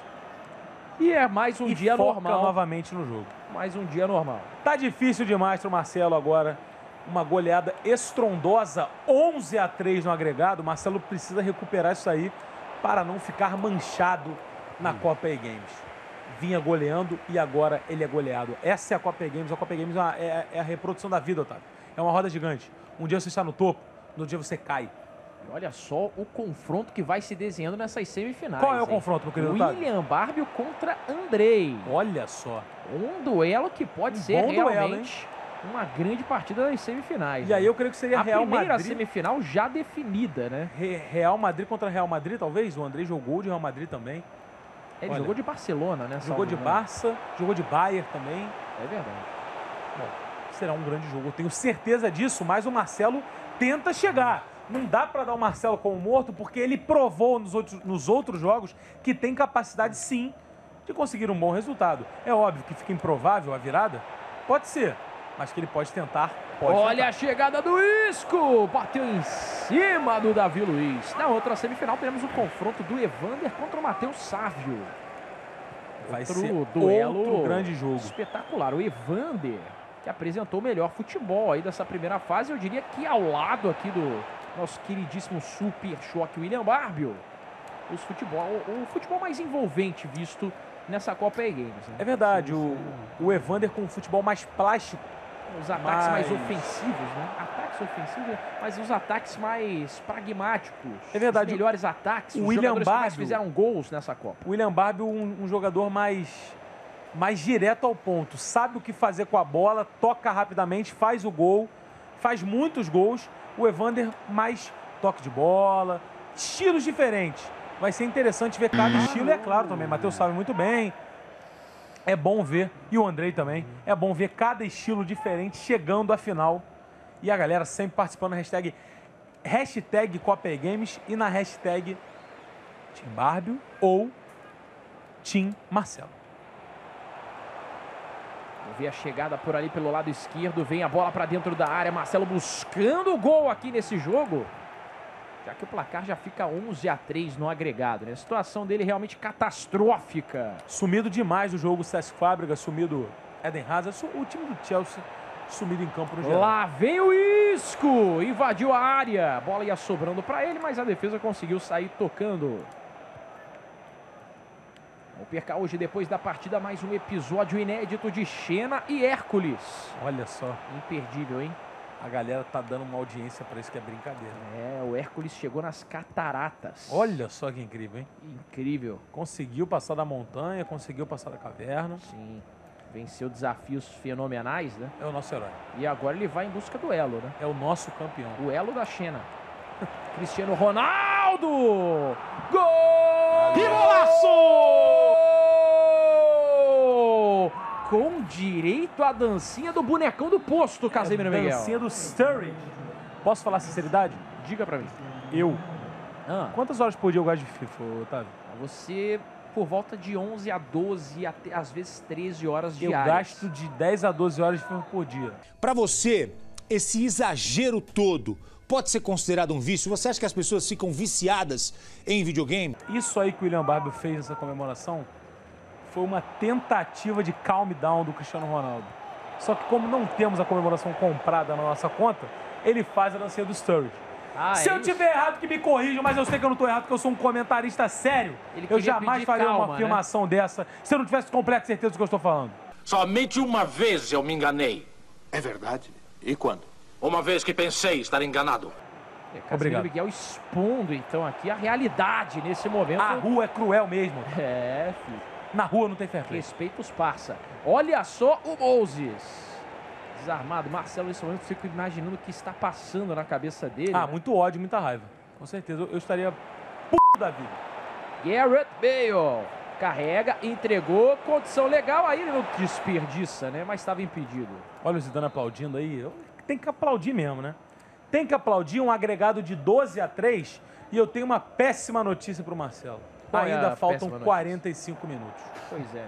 E é mais um e dia foca normal. novamente no jogo. Mais um dia normal. Tá difícil demais pro Marcelo agora. Uma goleada estrondosa, onze a três no agregado. O Marcelo precisa recuperar isso aí para não ficar manchado na Hum. Copa E Games. Vinha goleando e agora ele é goleado. Essa é a Copa E Games. A Copa E Games é, uma- é- é a reprodução da vida, Otávio. É uma roda gigante. Um dia você está no topo, no outro dia você cai. E olha só o confronto que vai se desenhando nessas semifinais. Qual é o hein? confronto, meu querido Otávio? William Bárbio contra Andrei. Olha só. Um duelo que pode Um ser bom duelo, realmente uma grande partida das semifinais. E aí né? eu creio que seria a Real primeira Madrid. semifinal já definida, né? Re- Real Madrid contra Real Madrid, talvez. O Andrei jogou de Real Madrid também. Ele Olha, jogou de Barcelona, né? Jogou salvo de engano. Barça, jogou de Bayern também. É verdade. Bom, será um grande jogo. Eu tenho certeza disso, mas o Marcelo tenta chegar. Não dá para dar o Marcelo como morto, porque ele provou nos outros, nos outros jogos que tem capacidade, sim, de conseguir um bom resultado. É óbvio que fica improvável a virada. Pode ser, mas que ele pode tentar. Pode Olha tentar. a chegada do Isco! Bateu em cima do Davi Luiz. Na outra semifinal teremos o confronto do Evander contra o Matheus Sávio. Vai Outro ser duelo outro grande jogo. espetacular. O Evander, que apresentou o melhor futebol aí dessa primeira fase, eu diria que ao lado aqui do nosso queridíssimo Super Choque William Bárbio, os futebol, o futebol mais envolvente visto nessa Copa E Games. Né? É verdade, o, o Evander com um futebol mais plástico. Os ataques mais Mas- ofensivos, né? Ataques ofensivos, mas os ataques mais pragmáticos. É verdade. Os melhores ataques. O os William jogadores que mais Bárbio- fizeram gols nessa Copa. O William Bárbio, um, um jogador mais, mais direto ao ponto. Sabe o que fazer com a bola, toca rapidamente, faz o gol, faz muitos gols. O Evander, mais toque de bola, estilos diferentes. Vai ser interessante ver cada estilo, e é claro também. Matheus sabe muito bem. É bom ver, e o Andrei também, é bom ver cada estilo diferente chegando à final. E a galera sempre participando da hashtag, hashtag Copa E Games e na hashtag Team Bárbio ou Team Marcelo. Vê a chegada por ali pelo lado esquerdo, vem a bola para dentro da área, Marcelo buscando o gol aqui nesse jogo. Já que o placar já fica onze a três no agregado, né? A situação dele realmente catastrófica. Sumido demais o jogo, Cesc Fábricas, sumido Eden Hazard, su- o time do Chelsea sumido em campo no geral. Lá vem o Isco, invadiu a área, a bola ia sobrando para ele, mas a defesa conseguiu sair tocando. Vamos percar hoje, depois da partida, mais um episódio inédito de Xena e Hércules. Olha só, Imperdível, hein? a galera tá dando uma audiência pra isso que é brincadeira. É, o Hércules chegou nas cataratas. Olha só que incrível, hein? Incrível. Conseguiu passar da montanha, conseguiu passar da caverna. Sim. Venceu desafios fenomenais, né? É o nosso herói. E agora ele vai em busca do elo, né? É o nosso campeão. O elo da Xena. Cristiano Ronaldo! Gol! Que golaço! Com direito à dancinha do bonecão do posto, Casemiro Miguel. Dancinha do Sturridge. Posso falar sinceridade? Diga pra mim. Eu. Ah, Quantas horas por dia eu gasto de FIFA, Otávio? você, por volta de onze a doze, até, às vezes treze horas Eu diárias. gasto de dez a doze horas de FIFA por dia. Pra você, esse exagero todo pode ser considerado um vício? Você acha que as pessoas ficam viciadas em videogame? Isso aí que o William Bárbio fez nessa comemoração foi uma tentativa de calm down do Cristiano Ronaldo. Só que como não temos a comemoração comprada na nossa conta, ele faz a dancinha do Sturridge. Ah, Se é eu isso? tiver errado, que me corrijam, mas eu sei que eu não tô errado, porque eu sou um comentarista sério. Ele Eu queria jamais pedir faria calma, uma né? afirmação dessa se eu não tivesse completa certeza do que eu estou falando. Somente uma vez eu me enganei. É verdade? E quando? Uma vez que pensei estar enganado. É, Casemiro Obrigado. Miguel expondo, então, aqui a realidade nesse momento. A rua é cruel mesmo. É, filho. Na rua não tem fair play. Respeita os parça. Olha só o Moses. Desarmado. Marcelo, nesse momento, fico imaginando o que está passando na cabeça dele. Ah, né? muito ódio, muita raiva. Com certeza. Eu, eu estaria p da vida. Gareth Bale. Carrega, entregou. Condição legal. Aí ele não desperdiça, né? Mas estava impedido. Olha o Zidane aplaudindo aí. Eu- Tem que aplaudir mesmo, né? Tem que aplaudir um agregado de doze a três. E eu tenho uma péssima notícia para o Marcelo. Qual é Ainda a faltam péssima notícia? quarenta e cinco minutos. Pois é, né?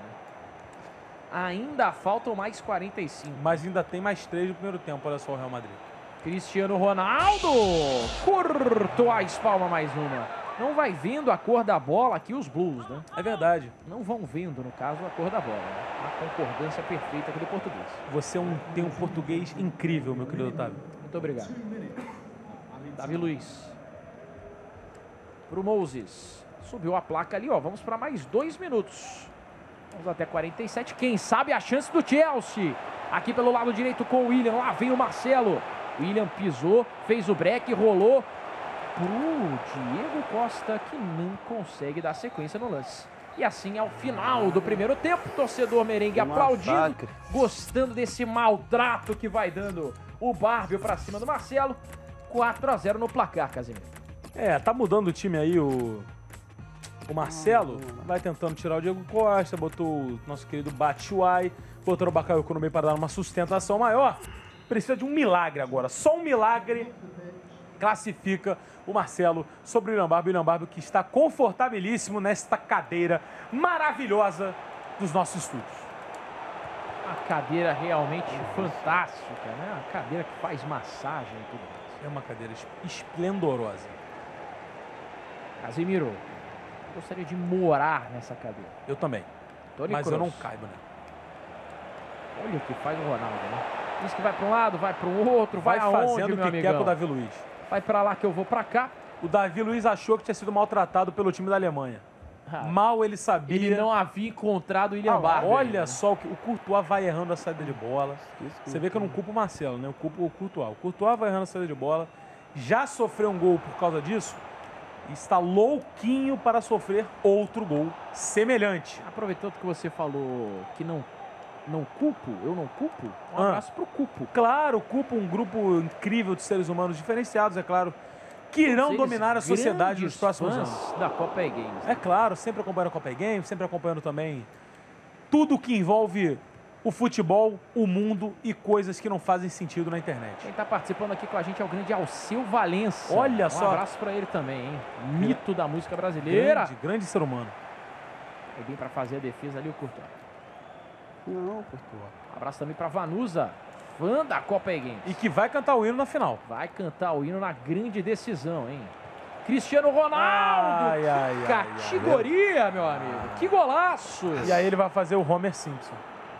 Ainda faltam mais quarenta e cinco. Mas ainda tem mais três no primeiro tempo. Olha só o Real Madrid. Cristiano Ronaldo. Curto a espalma mais uma. Não vai vendo a cor da bola aqui os Blues, né? É verdade. Não vão vendo, no caso, a cor da bola. Né? A concordância perfeita aqui do português. Você é um- tem um português incrível, meu querido Otávio. Muito obrigado. Davi Luiz. Pro Moses. Subiu a placa ali, ó. Vamos para mais dois minutos. Vamos até quarenta e sete. Quem sabe a chance do Chelsea. Aqui pelo lado direito com o William. Lá vem o Marcelo. William pisou, fez o break, rolou pro Diego Costa, que não consegue dar sequência no lance. E assim, ao final do primeiro tempo, torcedor merengue Que aplaudindo, massacre. gostando desse maltrato que vai dando o Bárbio pra cima do Marcelo. quatro a zero no placar, Casemiro. É, tá mudando o time aí, o, o Marcelo. Vai tentando tirar o Diego Costa, botou o nosso querido Batshuayi, botou o Bakayoko no meio para dar uma sustentação maior. Precisa de um milagre agora. Só um milagre classifica o Marcelo sobre o William Barbie. O William Barbie que está confortabilíssimo nesta cadeira maravilhosa dos nossos estúdios. Uma cadeira realmente fantástica, né? Uma cadeira que faz massagem e tudo mais. É uma cadeira es- esplendorosa. Casemiro, gostaria de morar nessa cadeira. Eu também. Toni Mas eu Kroos. não caibo, né? Olha o que faz o Ronaldo, né? Diz que vai para um lado, vai para o outro, vai, Vai aonde, fazendo o meu que quer amigão? com o Davi Luiz. Vai para lá que eu vou para cá. O Davi Luiz achou que tinha sido maltratado pelo time da Alemanha. Ah, Mal ele sabia. Ele não havia encontrado o William Ah, Barbie. olha né? só, o, que, o Courtois vai errando a saída de bola. Você vê que eu não culpo o Marcelo, né? Eu culpo o Courtois. O Courtois vai errando a saída de bola. Já sofreu um gol por causa disso. E está louquinho para sofrer outro gol semelhante. Aproveitando que você falou que não, não culpo, eu não culpo, um Ah. abraço pro culpo. Claro, culpa um grupo incrível de seres humanos diferenciados, é claro, que irão Eles dominar a sociedade nos grandes próximos fãs anos. da Copa E-Games. É claro, sempre acompanhando a Copa Games, sempre acompanhando também tudo que envolve o futebol, o mundo e coisas que não fazem sentido na internet. Quem tá participando aqui com a gente é o grande Alceu Valença. Olha um só. Um abraço pra ele também, hein? Mito da música brasileira. Grande, grande ser humano. Aí vem pra fazer a defesa ali o Courtois. Não, Courtois. Um abraço também pra Vanusa, fã da Copa E-Games. E que vai cantar o hino na final. Vai cantar o hino na grande decisão, hein? Cristiano Ronaldo! Ai, ai, que ai, categoria, meu amigo! Que golaço! E aí ele vai fazer o Homer Simpson.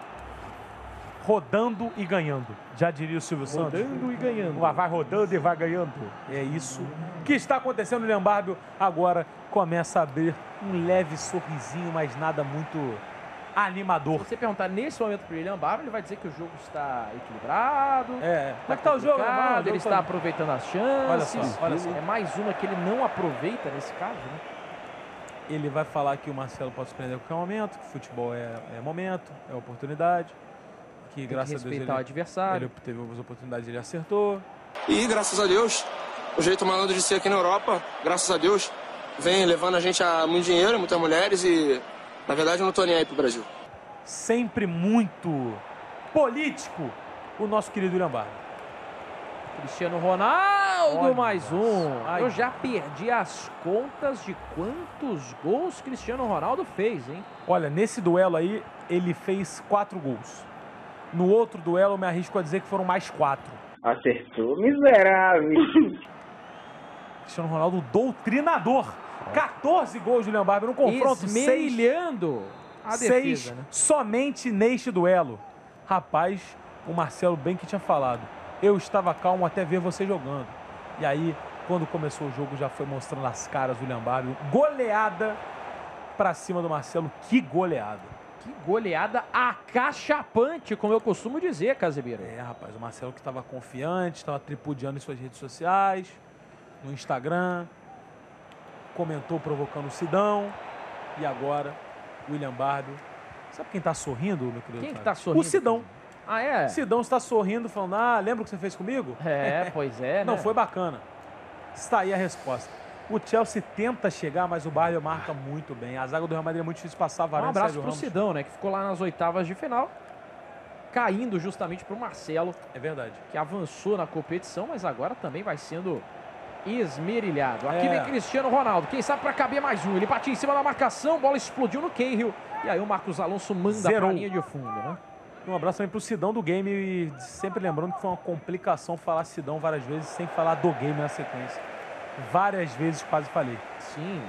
Rodando e ganhando. Já diria o Silvio Santos. Rodando e ganhando. Vai vai rodando e vai ganhando. É isso que está acontecendo. O William Barbie agora começa a abrir um leve sorrisinho, mas nada muito animador. Se você perguntar nesse momento pro William Barbie, ele vai dizer que o jogo está equilibrado. É. Tá Como é que tá o jogo? complicado, Não, o jogo ele tá- está aproveitando as chances. Olha só, olha só. É mais uma que ele não aproveita nesse caso, né? Ele vai falar que o Marcelo pode se prender a qualquer momento, que o futebol é, é momento, é oportunidade. Que Tem que graças a Deus respeitar ele, o adversário. ele teve as oportunidades e ele acertou. E graças a Deus, o jeito malandro de ser aqui na Europa, graças a Deus, vem levando a gente a muito dinheiro, muitas mulheres e, na verdade, eu não tô nem aí pro Brasil. Sempre muito político, o nosso querido William Barbie. Cristiano Ronaldo, Olha mais um. Ai, Eu já perdi as contas de quantos gols Cristiano Ronaldo fez, hein? Olha, nesse duelo aí, ele fez quatro gols. No outro duelo, eu me arrisco a dizer que foram mais quatro. Acertou, miserável. Cristiano Ronaldo, doutrinador. quatorze gols de William Barbie no confronto. Esmerilhando a seis, defesa, seis né? somente neste duelo. Rapaz, o Marcelo bem que tinha falado. Eu estava calmo até ver você jogando. E aí, quando começou o jogo, já foi mostrando as caras o William Barbie. Goleada pra cima do Marcelo. Que goleada. Que goleada acachapante, como eu costumo dizer, Casemiro. É, rapaz, o Marcelo que estava confiante, estava tripudiando em suas redes sociais, no Instagram, comentou provocando o Sidão, e agora o William Barbie. Sabe quem tá sorrindo, meu querido? Quem que tá sorrindo? O Sidão. Ah, é? Sidão está sorrindo, falando, ah, lembra o que você fez comigo? É, pois é, né? Não, foi bacana. Está aí a resposta. O Chelsea tenta chegar, mas o Barbie marca muito bem. A zaga do Real Madrid é muito difícil passar. Varane, Um abraço Sérgio pro Ramos. Sidão, né? Que ficou lá nas oitavas de final, caindo justamente pro Marcelo. É verdade. Que avançou na competição, mas agora também vai sendo esmerilhado. Aqui É. vem Cristiano Ronaldo. Quem sabe pra caber mais um. Ele batia em cima da marcação, bola explodiu no Cahill. E aí o Marcos Alonso manda Zerou. pra linha de fundo, né? Um abraço também pro Sidão do game e sempre lembrando que foi uma complicação falar Sidão várias vezes sem falar do game na sequência. Várias vezes quase falei. Sim.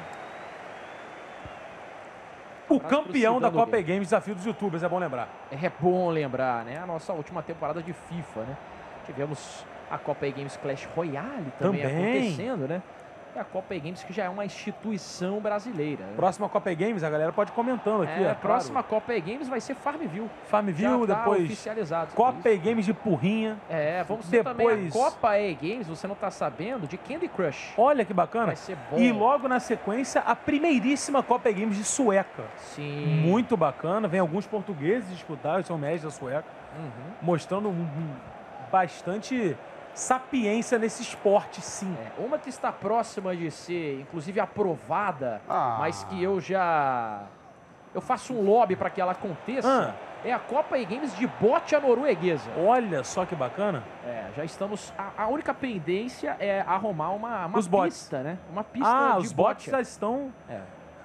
O Abraço pro campeão Sidão da do Copa game. Games, desafio dos youtubers, é bom lembrar. É bom lembrar, né? A nossa última temporada de FIFA, né? Tivemos a Copa Games Clash Royale também, Também. acontecendo, né? E a Copa Games que já é uma instituição brasileira. Né? Próxima Copa Games, a galera pode ir comentando aqui. É, É, a próxima claro. Copa Games vai ser Farmville. Farmville, Já tá depois oficializado. Copa Games de Porrinha. É, vamos ter também depois... a Copa E Games, você não tá sabendo, de Candy Crush. Olha que bacana. Vai ser bom. E logo na sequência, a primeiríssima Copa Games de Sueca. Sim. Muito bacana. Vem alguns portugueses disputar, são médios da Sueca. Uhum. Mostrando um, um, bastante sapiência nesse esporte, sim. É, uma que está próxima de ser, inclusive, aprovada, Ah. mas que eu já... Eu faço um lobby para que ela aconteça, é a Copa E-Games de bote norueguesa. Olha só que bacana. É, já estamos... A, a única pendência é arrumar uma, uma Os botes. pista, né? Uma pista Ah, de os botes bote. já estão... É.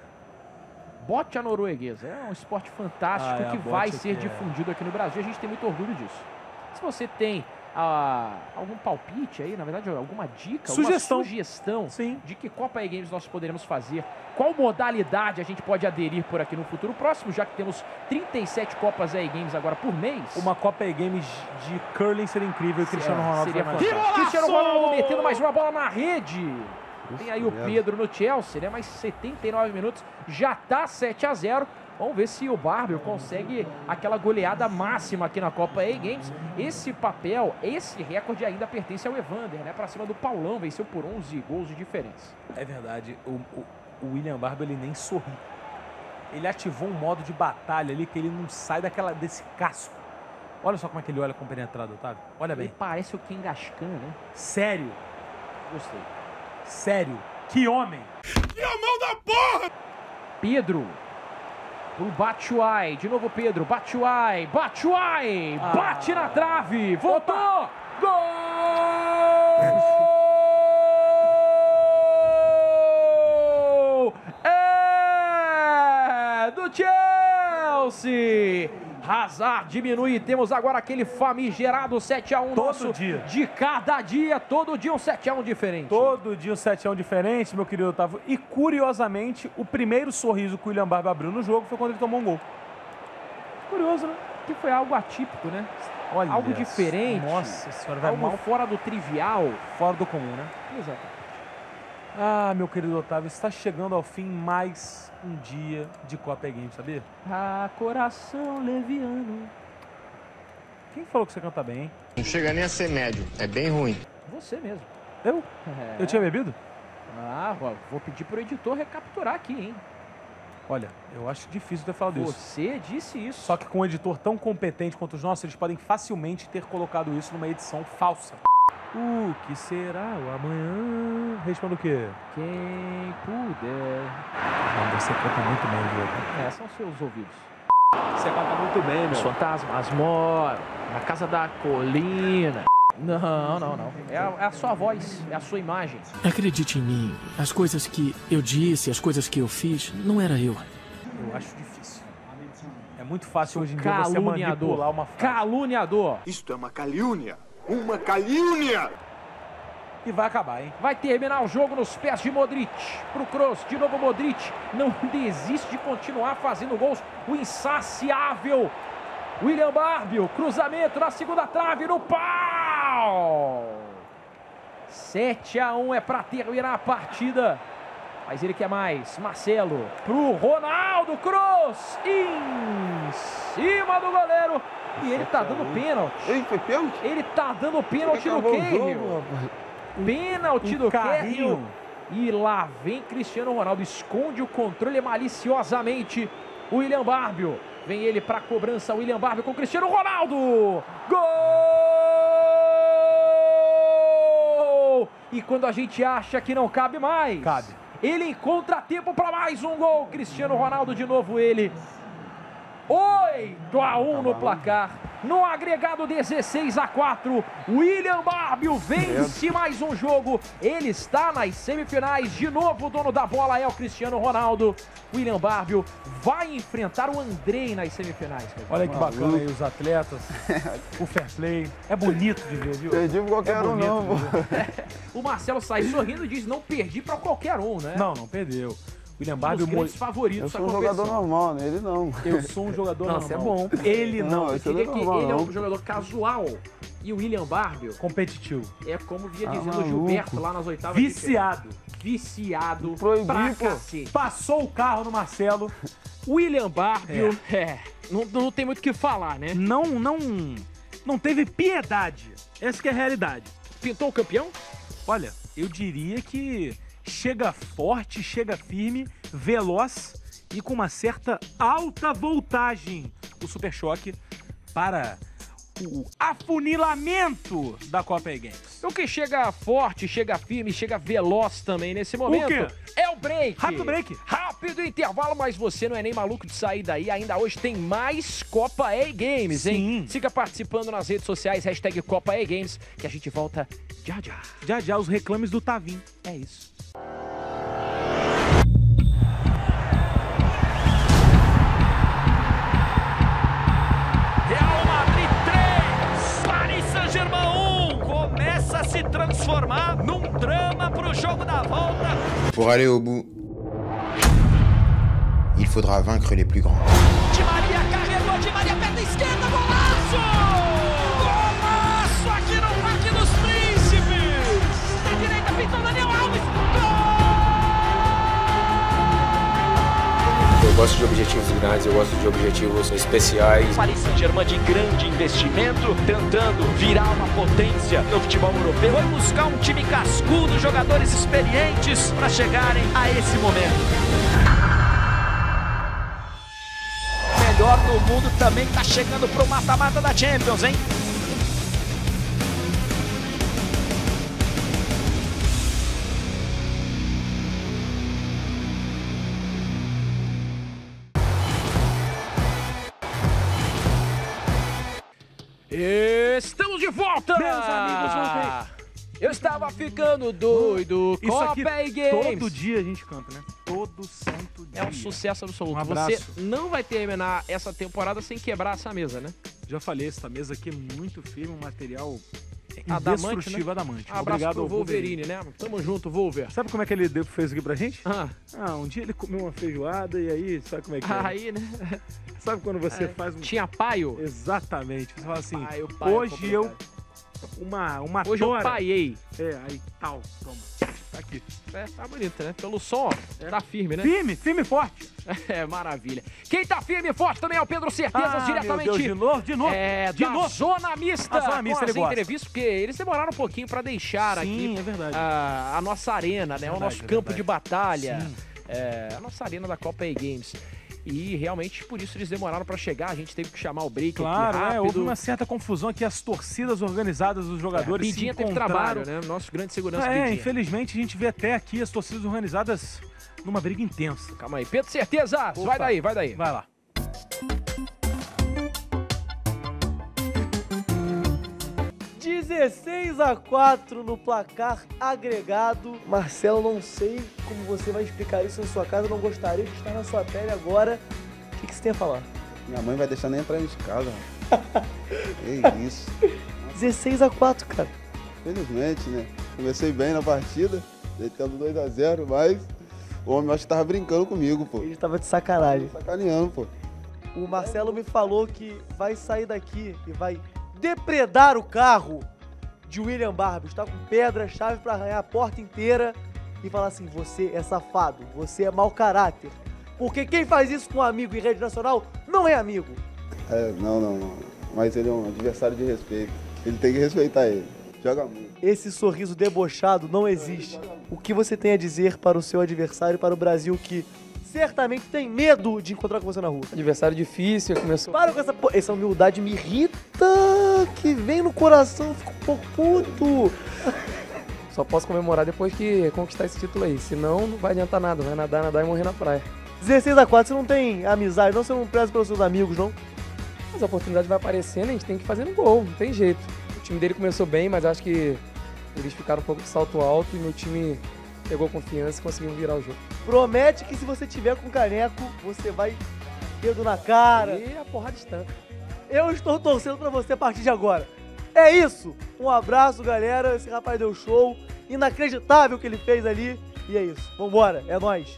Bote norueguesa. É um esporte fantástico Ah, é, que a bote vai aqui ser é. difundido aqui no Brasil. A gente tem muito orgulho disso. Se você tem ah, algum palpite aí, na verdade, alguma dica, Sugestão. alguma sugestão Sim. de que Copa E-Games nós poderemos fazer, qual modalidade a gente pode aderir por aqui no futuro próximo, já que temos trinta e sete Copas E-Games agora por mês. Uma Copa Games de curling seria incrível e Cristiano É, Ronaldo seria foi mais fantástico. fácil. Cristiano Ronaldo metendo mais uma bola na rede. Tem aí o mesmo. Pedro no Chelsea, né? Mais setenta e nove minutos, já tá sete a zero. Vamos ver se o Barbie consegue aquela goleada máxima aqui na Copa E-Games. Esse papel, esse recorde ainda pertence ao Evander, né? Pra cima do Paulão, venceu por onze gols de diferença. É verdade, o, o, o William Barbie ele nem sorri. Ele ativou um modo de batalha ali que ele não sai daquela, desse casco. Olha só como é que ele olha compenetrado, Otávio. Olha bem. Ele parece o Kangaskhan, né? Sério. Gostei. Sério. Que homem. Que a mão da porra! Pedro. Pro Batshuayi. De novo Pedro. Batshuayi. Batshuayi. Ah. Bate na trave. Voltou. Gol! É do Chelsea. Hazard diminui e temos agora aquele famigerado sete a um Todo nosso dia. de cada dia, todo dia um sete a um diferente. Todo dia um sete a um diferente, meu querido Otávio. E curiosamente, o primeiro sorriso que o William Barbie abriu no jogo foi quando ele tomou um gol. Curioso, né? Que foi algo atípico, né? Olha, algo diferente. Nossa senhora, vai algo mal fora do trivial. fora do comum, né? Exatamente. Ah, meu querido Otávio, está chegando ao fim mais um dia de Copa Games, sabia? Ah, coração leviano. Quem falou que você canta bem, hein? Não chega nem a ser médio, é bem ruim. Você mesmo. Eu? É. Eu tinha bebido? Ah, vou- vou pedir pro editor recapturar aqui, hein? Olha, eu acho difícil ter falado isso. Você disse isso. Só que com um editor tão competente quanto os nossos, eles podem facilmente ter colocado isso numa edição falsa. O que será o amanhã? Responda o quê? Quem puder. Não, você canta muito bem, Diogo. É, são seus ouvidos. Você canta muito bem, Os meu. fantasmas moram na casa da colina. Não, não, não. É a, é a sua voz, é a sua imagem. Acredite em mim, as coisas que eu disse, as coisas que eu fiz, não era eu. Eu acho difícil. É muito fácil hoje em dia você manipular Caluniador. uma frase. Caluniador. Isto é uma calúnia! Uma calúnia! E vai acabar, hein? Vai terminar o jogo nos pés de Modric. Pro Kroos, de novo Modric. Não desiste de continuar fazendo gols. O insaciável William Barbie. Cruzamento na segunda trave, no pau. sete a um é para terminar a partida. Mas ele quer mais. Marcelo pro Ronaldo. Cruz em cima do goleiro. E ele tá dando pênalti. Ele foi pênalti? Ele tá dando pênalti no Cahill. Pênalti do Cahill. E lá vem Cristiano Ronaldo. Esconde o controle maliciosamente. O William Barbio. Vem ele pra cobrança. William Barbio com Cristiano Ronaldo. Gol! E quando a gente acha que não cabe mais. Cabe. Ele encontra tempo para mais um gol. Cristiano Ronaldo de novo ele. oito a um no placar. No agregado dezesseis a quatro. William Barbio vence mais um jogo. Ele está nas semifinais. De novo o dono da bola é o Cristiano Ronaldo. William Barbio vai enfrentar o Andrei nas semifinais. Olha que bacana aí os atletas. O fair play. É bonito de ver, viu? Perdi pra qualquer um não, pô. O Marcelo sai sorrindo e diz, não perdi pra qualquer um, né? Não, não perdeu. William Um Barbio, dos grandes favoritos. Eu sou um jogador normal, né? Ele não. Eu sou um jogador Não, normal. isso é bom. Ele não. Não, Eu isso não diria é que normal, ele é um não. jogador casual e o William Barbio Competitivo. é como via Ah, dizendo o maluco. Gilberto lá nas oitavas. de Viciado. final. Viciado Proibir, pra pô. cacete. Passou o carro no Marcelo. William Barbio, é, não, não tem muito o que falar, né? Não, não, não teve piedade. Essa que é a realidade. Pintou o campeão? Olha, eu diria que chega forte, chega firme, veloz e com uma certa alta voltagem. O Super Choque para o afunilamento da Copa E-Games. O que chega forte, chega firme, chega veloz também nesse momento. O quê? É o break. Rápido break. Rápido intervalo, mas você não é nem maluco de sair daí. Ainda hoje tem mais Copa E-Games, hein? Sim. Siga participando nas redes sociais, hashtag Copa E-Games, que a gente volta já já. Já já os reclames do Tavim. É isso. Real Madrid três, Paris Saint-Germain um. Começa a se transformar num drama pro jogo da volta. Pour aller au bout, il faudra vaincre les plus grands. Di Maria carregou, Di Maria perna esquerda, golaço! Golaço aqui no Parque dos Príncipes! Na direita pintou Daniel Alves, Eu gosto de objetivos grandes, eu gosto de objetivos especiais. Paris Saint-Germain de grande investimento, tentando virar uma potência no futebol europeu. Foi buscar um time cascudo, jogadores experientes para chegarem a esse momento. O melhor do mundo também está chegando pro mata-mata da Champions, hein? Estamos de volta! Meus amigos, ontem... Eu estava ficando doido. Isso Copa aqui E-Games. todo dia a gente canta, né? Todo santo dia. É um sucesso absoluto. Um abraço. Você não vai terminar essa temporada sem quebrar essa mesa, né? Já falei, essa mesa aqui é muito firme, um material Adamante, indestrutível, né? adamante. Abraço Obrigado pro ao Wolverine, né? Tamo junto, Wolver. Sabe como é que ele deu- fez aqui pra gente? Ah. Ah, um dia ele comeu uma feijoada e aí, sabe como é que é? Aí, né? Sabe quando você É, faz um... Tinha paio? Exatamente. Você fala assim, Paio, paio é hoje eu... complicado. Uma, uma Hoje eu tora. paiei. É, aí tal, toma. Tá aqui. É, tá bonito, né? Pelo som, ó, tá firme, né? Firme, firme e forte. É, maravilha. Quem tá firme e forte também é o Pedro Certezas, Ah, diretamente. meu Deus, de novo, de novo, É, de da novo. Zona Mista. A Zona Mista, com ele as gosta. entrevistas, porque eles demoraram um pouquinho pra deixar Sim, aqui é verdade. A, a nossa arena, né? o Verdade, nosso é campo verdade. de batalha. Sim. É, a nossa arena da Copa E-Games. E realmente por isso eles demoraram pra chegar. A gente teve que chamar o break Claro, aqui é, rápido. houve uma certa confusão aqui, as torcidas organizadas dos jogadores É, se Pidinha teve encontraram. trabalho, né? Nosso grande segurança É, Pidinha. infelizmente a gente vê até aqui as torcidas organizadas numa briga intensa. Calma aí, Pedro Certezas, vai daí, vai daí. Vai lá. dezesseis a quatro no placar agregado. Marcelo, não sei como você vai explicar isso na sua casa, eu não gostaria de estar na sua pele agora. O que, que você tem a falar? Minha mãe vai deixar nem entrar em casa, mano. Que isso. dezesseis a quatro, cara. Felizmente, né? Comecei bem na partida, deitando dois a zero, mas o homem acho que tava brincando comigo, pô. Ele tava de sacanagem. Sacaneando, pô. O Marcelo me falou que vai sair daqui e vai depredar o carro de William Barbios. Tá com pedra, chave pra arranhar a porta inteira e falar assim, você é safado, você é mau caráter. Porque quem faz isso com um amigo em rede nacional não é amigo. É, não, não, não. Mas ele é um adversário de respeito. Ele tem que respeitar ele. Joga muito. Esse sorriso debochado não existe. O que você tem a dizer para o seu adversário e para o Brasil que certamente tem medo de encontrar com você na rua? Adversário difícil, começou... Para com essa... Essa humildade me irrita, que vem no coração, eu fico um pouco puto. Só posso comemorar depois que conquistar esse título aí. Senão não vai adiantar nada, vai nadar, nadar e morrer na praia. dezesseis a quatro, você não tem amizade, não? Você não preza pelos seus amigos, não? Mas a oportunidade vai aparecendo, a gente tem que fazer um gol, não tem jeito. O time dele começou bem, mas acho que eles ficaram um pouco de salto alto e meu time pegou confiança e conseguiu virar o jogo. Promete que se você tiver com caneco, você vai dedo na cara. E a porrada estanca. Eu estou torcendo pra você a partir de agora. É isso! Um abraço, galera. Esse rapaz deu show. Inacreditável o que ele fez ali. E é isso. Vambora, é nóis.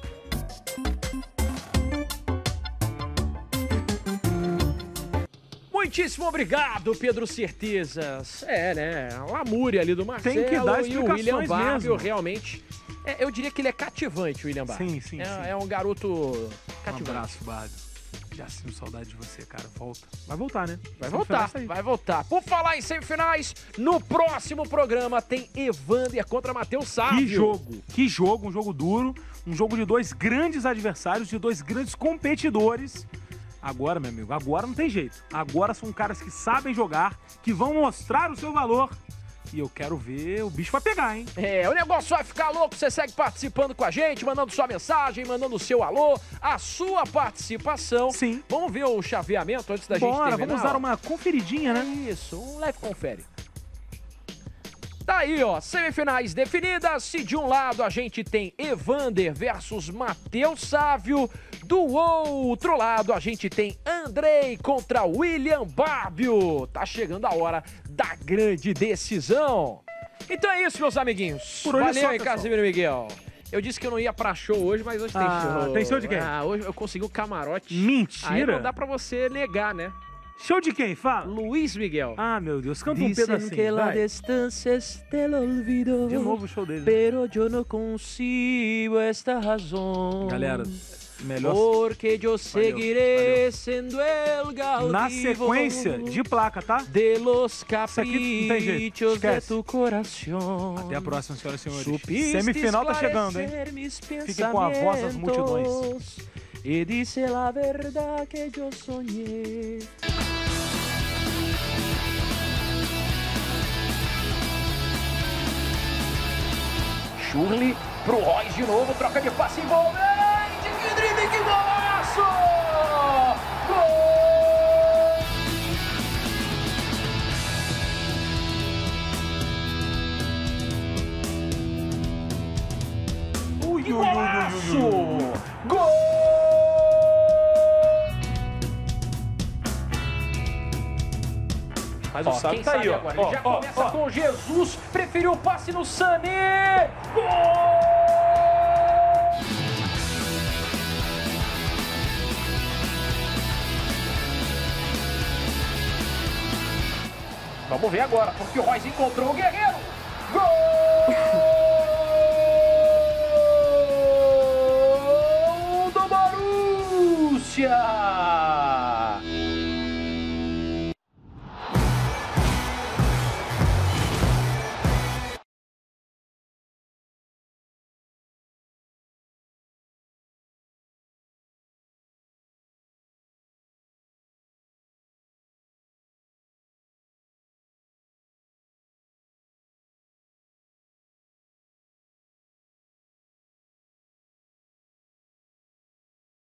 Muitíssimo obrigado, Pedro Certezas. É, né? A lamúria ali do Marcelo. Tem que dar e o William explicações Barbio, mesmo. realmente. É, eu diria que ele é cativante, o William Barbio. Sim, sim, é, sim. É um garoto Um cativante. abraço, Barbio. Já sinto saudade de você, cara. Volta. Vai voltar, né? Vai voltar, vai voltar. Por falar em semifinais, no próximo programa tem Evander contra Matheus Sávio. Que jogo, que jogo, um jogo duro, um jogo de dois grandes adversários, de dois grandes competidores. Agora, meu amigo, agora não tem jeito. Agora são caras que sabem jogar, que vão mostrar o seu valor. E eu quero ver, o bicho vai pegar, hein? É, o negócio vai ficar louco, você segue participando com a gente, mandando sua mensagem, mandando o seu alô, a sua participação. Sim. Vamos ver o chaveamento antes da Bora, gente terminar? vamos dar uma conferidinha, né? Isso, um leve confere. Tá aí, ó, semifinais definidas. Se de um lado a gente tem Evander versus Matheus Sávio, do outro lado a gente tem Andrei contra William Barbio. Tá chegando a hora da grande decisão. Então é isso, meus amiguinhos. Por hoje Valeu, é só, hein, pessoal. Casimiro Miguel. Eu disse que eu não ia pra show hoje, mas hoje tem Ah, show. tem show de quem? Ah, hoje eu consegui um camarote. Mentira. Aí não dá pra você negar, né? Show de quem? Fala. Luiz Miguel. Ah, meu Deus. Canta um pedacinho, que la vai. distancia es del olvido. De novo o show dele. Pero yo no consigo esta razón. Galera, melhor... Porque yo seguiré sendo el cautivo. Na sequência de placa, tá? De los Isso aqui não tem jeito. caprichos de Esquece. tu coração. Até a próxima, senhoras e senhores. Supiste Semifinal tá chegando, hein? esclarecer mis Fiquem com a voz das multidões. E disse la verdad que yo soñé. Shurley pro Royce de novo, troca de passe envolvente, que drible, que golaço! Gol! Ui, Que ui, ui, ui, golaço! ui, ui, ui. Gol! Mas Ó, o Sábio quem tá sabe aí, ó. agora? Ó, Ele já ó, começa ó. com Jesus, preferiu o passe no Sané. Gol! Vamos ver agora, porque o Royce encontrou o Guerreiro. Gol do Borussia!